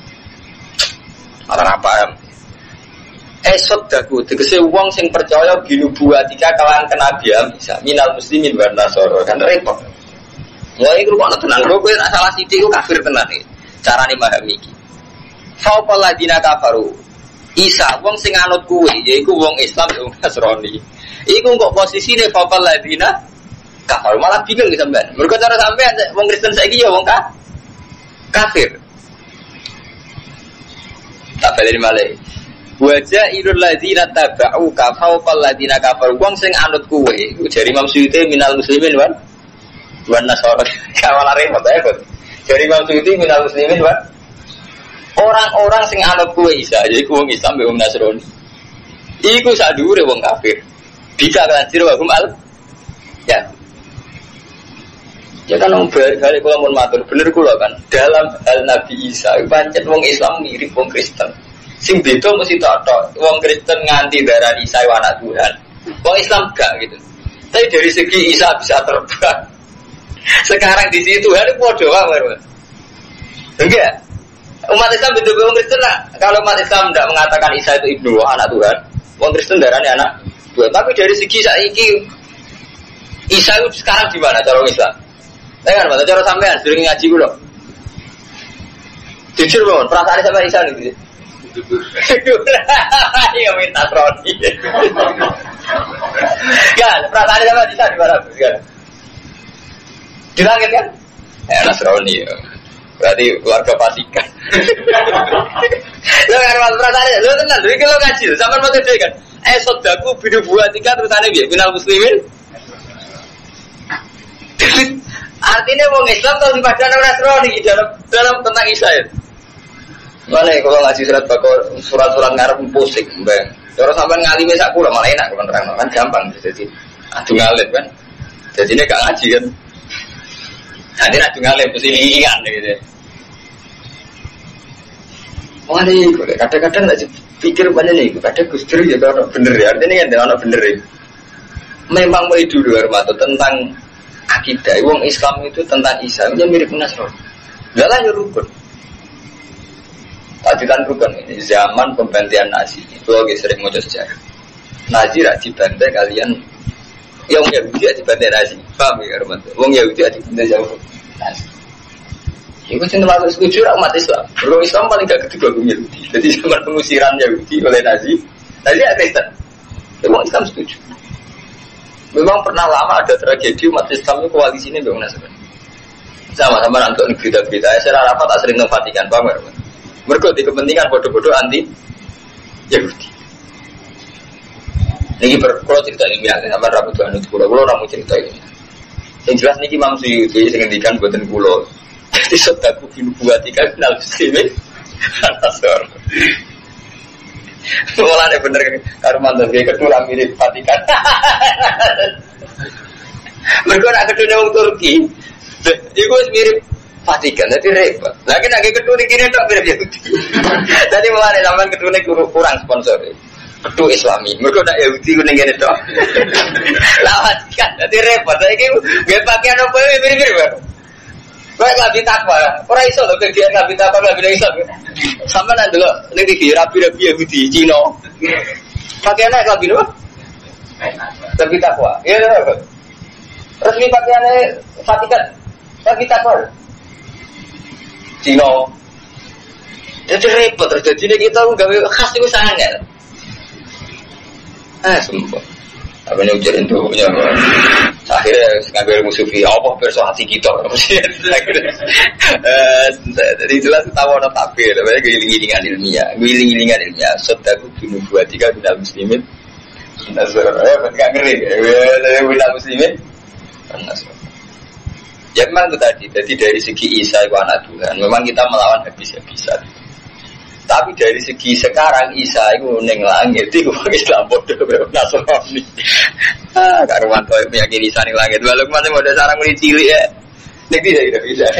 Ora paham. Esot daku tegese wong sing percaya binubuwatika kelawan kenabian Isa minal muslimin wa nasara kan repot. Mulai iku kok tenan kowe nek salah sithik iku kafir tenan iki. Carane memahami iki. Faqal ladina kafaru. Isa wong sing anut kuwe yaiku wong Islam wong Nasrani. Iku kok posisine faqal ladina kafir malah bingung sampean. Mergo cara sampean wong Kristen saiki ya wong kafir. Tak balik malih. Wajah irul ladina tabau kafau kal ladina kafar. Wong sing anut kuwe. Jari Imam Suyuti minal muslimin wan nasara. Kawalare mboten. Jari Imam Suyuti minal muslimin wan. Orang-orang sing anut kuwe Isa, yaiku wong Islam wong Nasrani. Iku sak dhuwure wong kafir. Bisa kan sira wa al. Ya. Ya kan wong bali kula mun matur bener kula kan. Dalam hal Nabi Isa, pancen wong Islam mirip wong Kristen. Sing beda mesti tok. Wong Kristen nganti darani Isa anak Tuhan. Wong Islam gak gitu. Tapi dari segi Isa bisa terbang. Sekarang di situ Tuhan itu padha wae. Enggak. Umat Islam beda wong Kristen lah. Kalau umat Islam tidak mengatakan Isa itu ibnu anak Tuhan, wong Kristen darani anak Tuhan. Tapi dari segi saiki Isa itu sekarang di mana cara Islam? Dengar Mas, cara sampean sering ngaji kula. Jujur bangun, perasaan sama Isa nih. Iya minta troni. Kan, perasaan sama Isa di mana? Di langit kan? Nasrani ya. Berarti keluarga Vatikan. Lo kan Mas perasaan, lo tenang, lo kalau ngaji, sampean mau gede kan? Sodaku bidu buat tiga terusannya biar minal muslimin. Artinya wong Islam tahu di padang Nasrani dalam tentang Isa ya. Mana kalau ngaji surat-surat ngarep pusing, bang. Kalau sampai ngalimi sak kula malah enak kan gampang jadi. Adu ngalim kan. Jadi ini gak ngaji kan. Nanti adu ngalim mesti ingat gitu. Wah nih, kadang-kadang nggak pikir banyak nih. Kadang Gus Dur ya kalau bener ya. Artinya kan orang bener ya. Memang mulai dulu Armato tentang akidah. Wong Islam itu tentang Isa. Dia mirip Nasrani. Gak lah ya rukun. Tajudan rukun ini zaman pembantian Nazi. Itu lagi sering ngocok sejarah. Nazi rak dibantai kalian. Yang Yahudi dibantai Nazi. Paham ya Armato? Wong Yahudi dibantai jauh Nazi. Itu cinta masuk setuju umat Islam. Kalau Islam paling gak ketiga Yahudi. Jadi zaman pengusiran Yahudi oleh Nazi ya Kristen. Wong Islam setuju. Memang pernah lama ada tragedi umat Islam itu koalisinya dengan Nasrani. Sama-sama untuk berita-berita. Saya rapat tak sering nang Vatikan, paham ya? Mergo di kepentingan bodoh-bodoh anti Yahudi. Niki kalau cerita ilmiah, sama Rabu Tuhan itu kulo ramu cerita ini. Yang jelas niki Imam Suyuti sing ngendikan boten kulo. Jadi sodaku buatika final muslimin Nasor. Mulane bener karo mantan ge kedua mirip Vatikan. Mergo nak kedune wong Turki. Iku wis mirip Vatikan, jadi repot. Lagi nak kedune kene tok mirip Yahudi. Dadi mulane sampean kedune kurang sponsor. Kedua Islami. Mergo nak Yahudi ku ning kene tok. Lah Vatikan dadi repot. Saiki ge pakaian opo mirip-mirip. Kayak labi takwa, orang iso loh kegiatan labi takwa labi Islam. Sampai nanti lo nanti rapi-rapi Yahudi Cina. Pakaiannya labi apa? Labi takwa. Iya loh. Resmi pakaiannya Vatikan labi takwa. Cina. Jadi repot terjadi ini kita gawe khas itu sangat. Sumpah. Apa yang ujarin tuh punya akhirnya ngambil musuhi apa perso hati kita jadi jelas tahu orang tapir tapi giling-gilingan ilmiah sodaku bunuh buat tiga bina muslimin Nasr gak ngeri bina muslimin Nasr ya memang itu tadi jadi dari segi Isa itu anak Tuhan memang kita melawan habis-habisan. Tapi dari segi sekarang Isa itu neng langit itu Islam bodoh Nasrani. Karuan tuh meyakini Isa neng langit. Walau masih mau sarang mulai cilik ya. Nanti saya tidak bisa.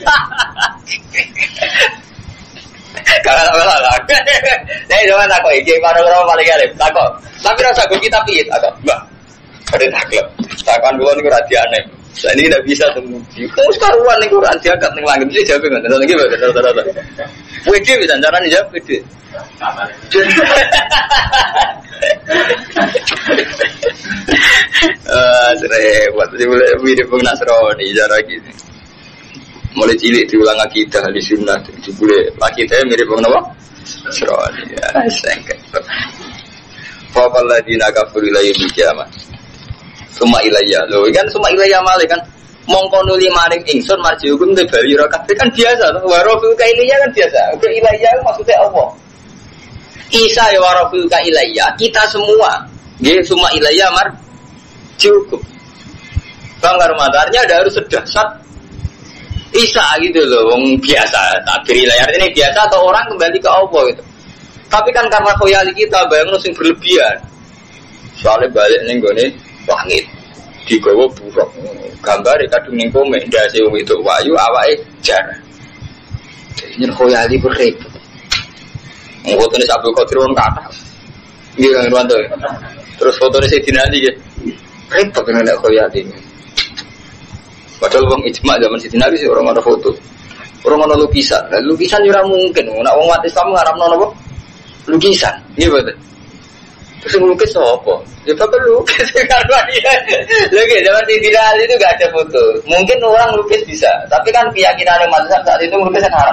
Kalau lah. Saya cuma takut iki para orang paling galak. Takut. Tapi rasa gue kita pihit agak. Mbak. Ada takut. Takuan gue nih radiane. Saya ini tidak bisa temu. Kamu sekarang nih Quran diangkat neng langit mesti jawab nggak? Nanti gimana? WD bisa caranya jawab WD. Repot. Jadi mulai mirip Bung Nasrani cara gitu. Mulai cilik diulang akidah di sunnah. Jadi boleh akidahnya mirip Bung Nasrani. Ya, sengket. Faqal ladina kafir ila yaumil qiyamah. Suma ilayya. Loh, kan suma ilayya malih kan. Mongko nuli maring ingsun marji hukum te bali ora kabeh kan biasa to. Warofu ka ilayya kan biasa. Ke ilayya maksudnya Allah. Isa ya warofu ka ilayya. Kita semua nggih suma ilayya mar cukup. Banggar madarnya ada harus sedasat Isa gitu loh, wong biasa. Takbir ilayya ini biasa atau orang kembali ke Allah gitu. Tapi kan karena khoyali kita bayangno sing berlebihan. Soalnya balik ning gone langit. Digawa buruk. Gambare kadung ning komen ndase wong itu wayu awake jar. Ini khoyali berrepot. Fotone Abdul Qadir wong kathah. Nggih Kang Irwanto. Terus fotone Sayyidina Ali nggih. Repot nek khoyali. Padahal wong ijma zaman Sayyidina Ali sih orang ada foto. Orang ada lukisan. Nah, lukisan ora mungkin. Nek wong mati Islam ngarepno napa? Lukisan. Nggih betul. Terus ngelukis apa? Ya bapak lukis kalau dia. Lagi zaman Sayyidina Ali itu enggak ada foto. Mungkin orang lukis bisa, tapi kan keyakinan mazhab saat itu lukis haram.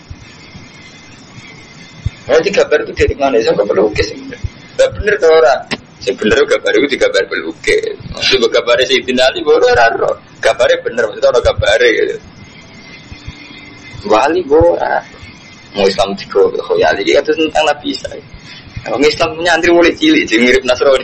Nanti gambar itu dari mana? Saya gambar lukis. Enggak bener tuh orang. Sebenarnya gambar itu digambar pelukis. Maksudnya gambarnya Sayyidina Ali baru raro. Gambarnya bener, maksudnya ada gambarnya gitu. Wali borak. Mau Islam tiga, khoyali itu tentang Nabi Isa. Orang Islam punya antri mulai cilik, jadi mirip Nasrani.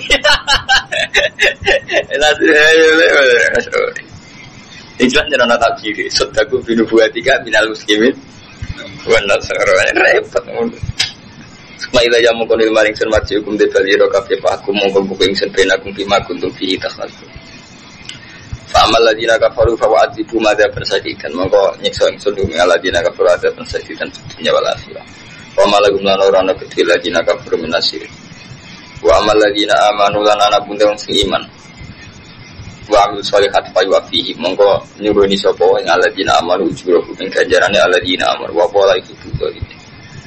Nasrani. Islam jangan nak tafsir. Sodaku binubuatika minal muslimin. Bukan Nasrani repot. Semaila yang mengkonil maring sen marji hukum de baliro kafe pakum mongkong kuping sen penakum bima kuntum fihi takhlasum. Fa'amal ladina kafaru fawa'adzibu madha persadikan. Mongko nyiksa ingsun dumi aladina kafaru adha persadikan dunia wal akhirah. Wa malagum lan ora ana kedhi ladina kafaru minasir. Wa amal ladina amanu lan ana pun wong sing iman. Wa amil sholihat fa yufihi. Mongko nyuruhni sapa ing aladina amanu ujura ing ganjarane aladina amar wa qala iku itu.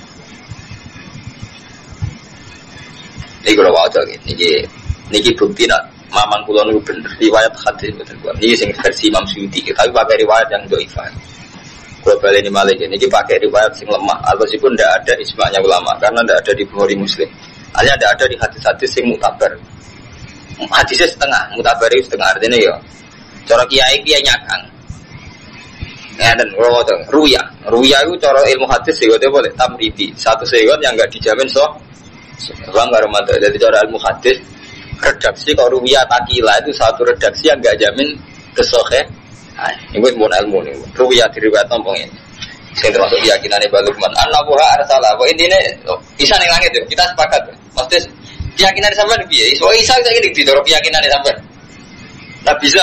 Ini kalau wajah ini bukti nak mamang pulau itu bener riwayat hadis betul buat ini sing versi Imam Suyuti tapi pakai riwayat yang doifah. Gua balik ini malah ini pakai riwayat sing lemah atau meskipun tidak ada ijma'nya ulama karena tidak ada di Bukhari Muslim. Hanya tidak ada di hadis-hadis sing mutabar. Hadisnya setengah, mutabar itu setengah artinya ya. Cara kiai nyakang. Ya dan kalau wajah ruya itu cara ilmu hadis sih boleh tamridi satu segon yang enggak dijamin Bang Garumanto, jadi cara ilmu hadis redaksi kalau ruwiyah takila itu satu redaksi yang enggak jamin kesohe. Nah, ini bukan ilmu nih. Ruwiyah diriwayat nombong ini. Yang termasuk keyakinan Ibnu Luqman. An-Nabuha arsalah. Wah intinya Isa ning langit ya. Kita sepakat. Maksudnya keyakinan sampean piye? So Isa saya iki ditoro keyakinan sampean. Nah bisa.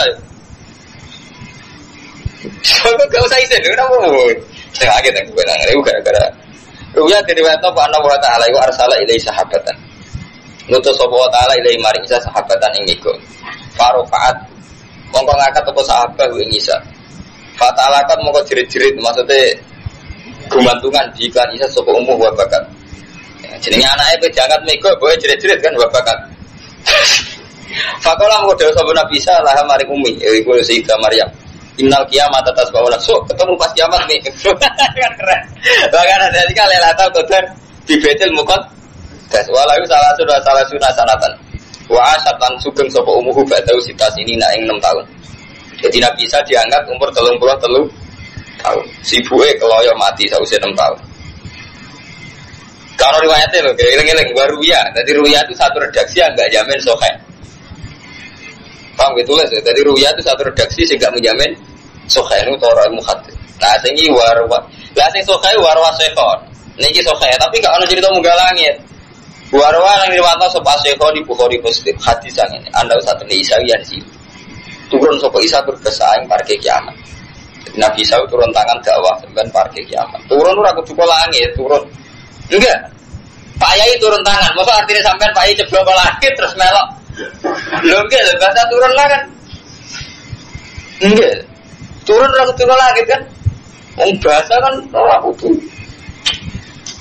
Kok usah isen ora apa. Saya kaget aku bilang, itu gara-gara ruya diriwayat apa Allah Ta'ala wa arsala ilaihi sahabatan. Ngutus Allah Ta'ala ilaihi maring Isa sahabatan ing iku. Farofaat mongko ngangkat apa sahabat ing Isa. Fatalakat mongko jerit-jerit maksudnya gumantungan di iklan Isa sapa umuh wa bakat. Jenenge anake pe diangkat mega boe jerit-jerit kan wa bakat. Fakola mongko dawuh sapa Nabi Isa lah maring umi iku Sayyidah Maryam. Innal kiamat atas bawah so ketemu pas kiamat nih kan keren bahkan ada juga lelata kotor di Betel Mukot das walau salah sunnah sanatan wa asyatan sugeng sapa umuhu batau sitas ini nak ing 6 tahun jadi Nabi Isa diangkat umur 33 tahun sibuke keloyo mati sausé 6 tahun kalau riwayatnya lho eling-eling baru ya jadi ruya itu satu redaksi yang enggak jamin sahih. Paham gitu lah, jadi ruya itu satu redaksi sehingga menjamin sahih itu cara ilmu hadis. Nah, sing warwa. Lah sing sahih warwa sekon. Niki sahih tapi gak ono cerita munggah langit. Warwa nang riwayatno sapa sekon di Bukhari Muslim hadis sang ini. Anda usah teni Isa ya di sini. Turun sapa Isa berkesaing parke kiamat. Jadi Nabi Isa turun tangan dakwah sampean parke kiamat. Turun ora kudu langit, turun. Enggak. Pak Yai turun tangan. Maksud artinya sampean Pak Yai ceblok ke langit terus melok. Belum ke bahasa turun lah kan enggak turun langit kan bahasa kan orang kudu wah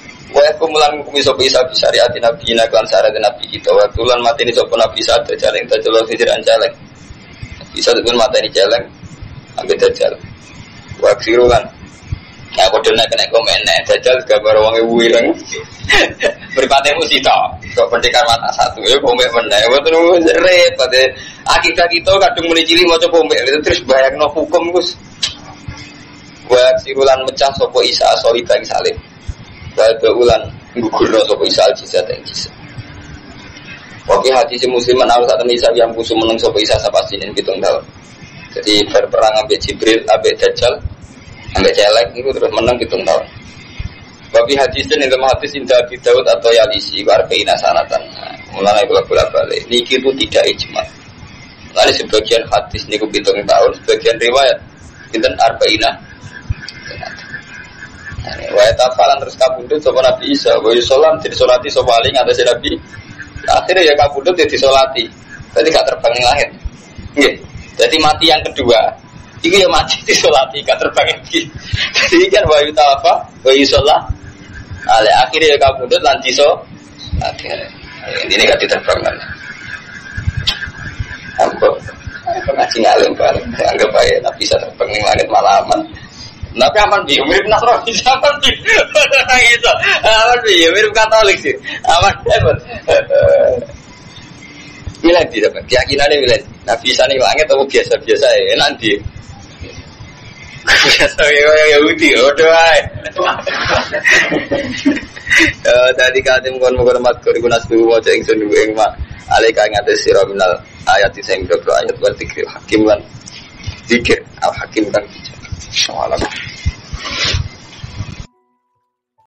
Wah kumulan hukumi sapa Isa syariat Nabi lan syariat Nabi kita wa tulan mateni sapa Nabi Isa dajal ing dajal fikiran celeng. Bisa pun mateni celeng ambek dajal. Wa ksiru kan. Ya padha nek kena komen dajal gambar wong wireng. Berpatemu sita. Kok pendekar mata satu ya pombe meneh. Mboten repot. Akidah kita kadung muni cili maca pombe terus bayangno hukum Gus. Wa ksirulan mecah sapa Isa solidang salib. Baik ulan gugurno sapa Isa al-jizat ing jizat. Wakil hadis Muslim harus atau Isa yang kusum meneng sapa Isa sapasine 7 tahun. Jadi berperang ambek Jibril, ambek Dajjal, ambek celek itu terus menang 7 tahun. Wakil hadis dan dalam hadis indah Abi Daud atau Yalisi warbeina sanatan. Mulane kula balik. Niki itu tidak ijma. Lalu sebagian hadis niku 7 tahun, sebagian riwayat pinten arba'ina. Wa tafalan terus kabundut sapa Nabi Isa, wa yusollam disolati sapa ali ngatasi Nabi. Akhirnya ya kabundut ya disolati. Berarti gak terbang ning langit. Nggih. Jadi mati yang kedua. Iki ya mati disolati gak terbang iki. Jadi kan wa yutafa wa yusollam. Ale akhirnya ya kabundut lan disolati. Ini gak diterbang kan. Ampun. Ngaji ngalim bareng. Anggap aja Nabi Isa terbang ning langit malaman. Tapi aman bi, mirip Nasrani, aman bi, gitu, aman bi, mirip Katolik sih, aman hebat. Milen di dapat, keyakinannya milen. Nabi Isa nih langit atau biasa-biasa ya, nanti. Biasa kayak Yahudi, udah. Tadi katim kon mukor mat kurikunas dulu mau cek ingsun dulu engma. Alika ngates sira minal ayat sing ayat wa zikri hakim lan zikir al hakim kan. Insyaallah.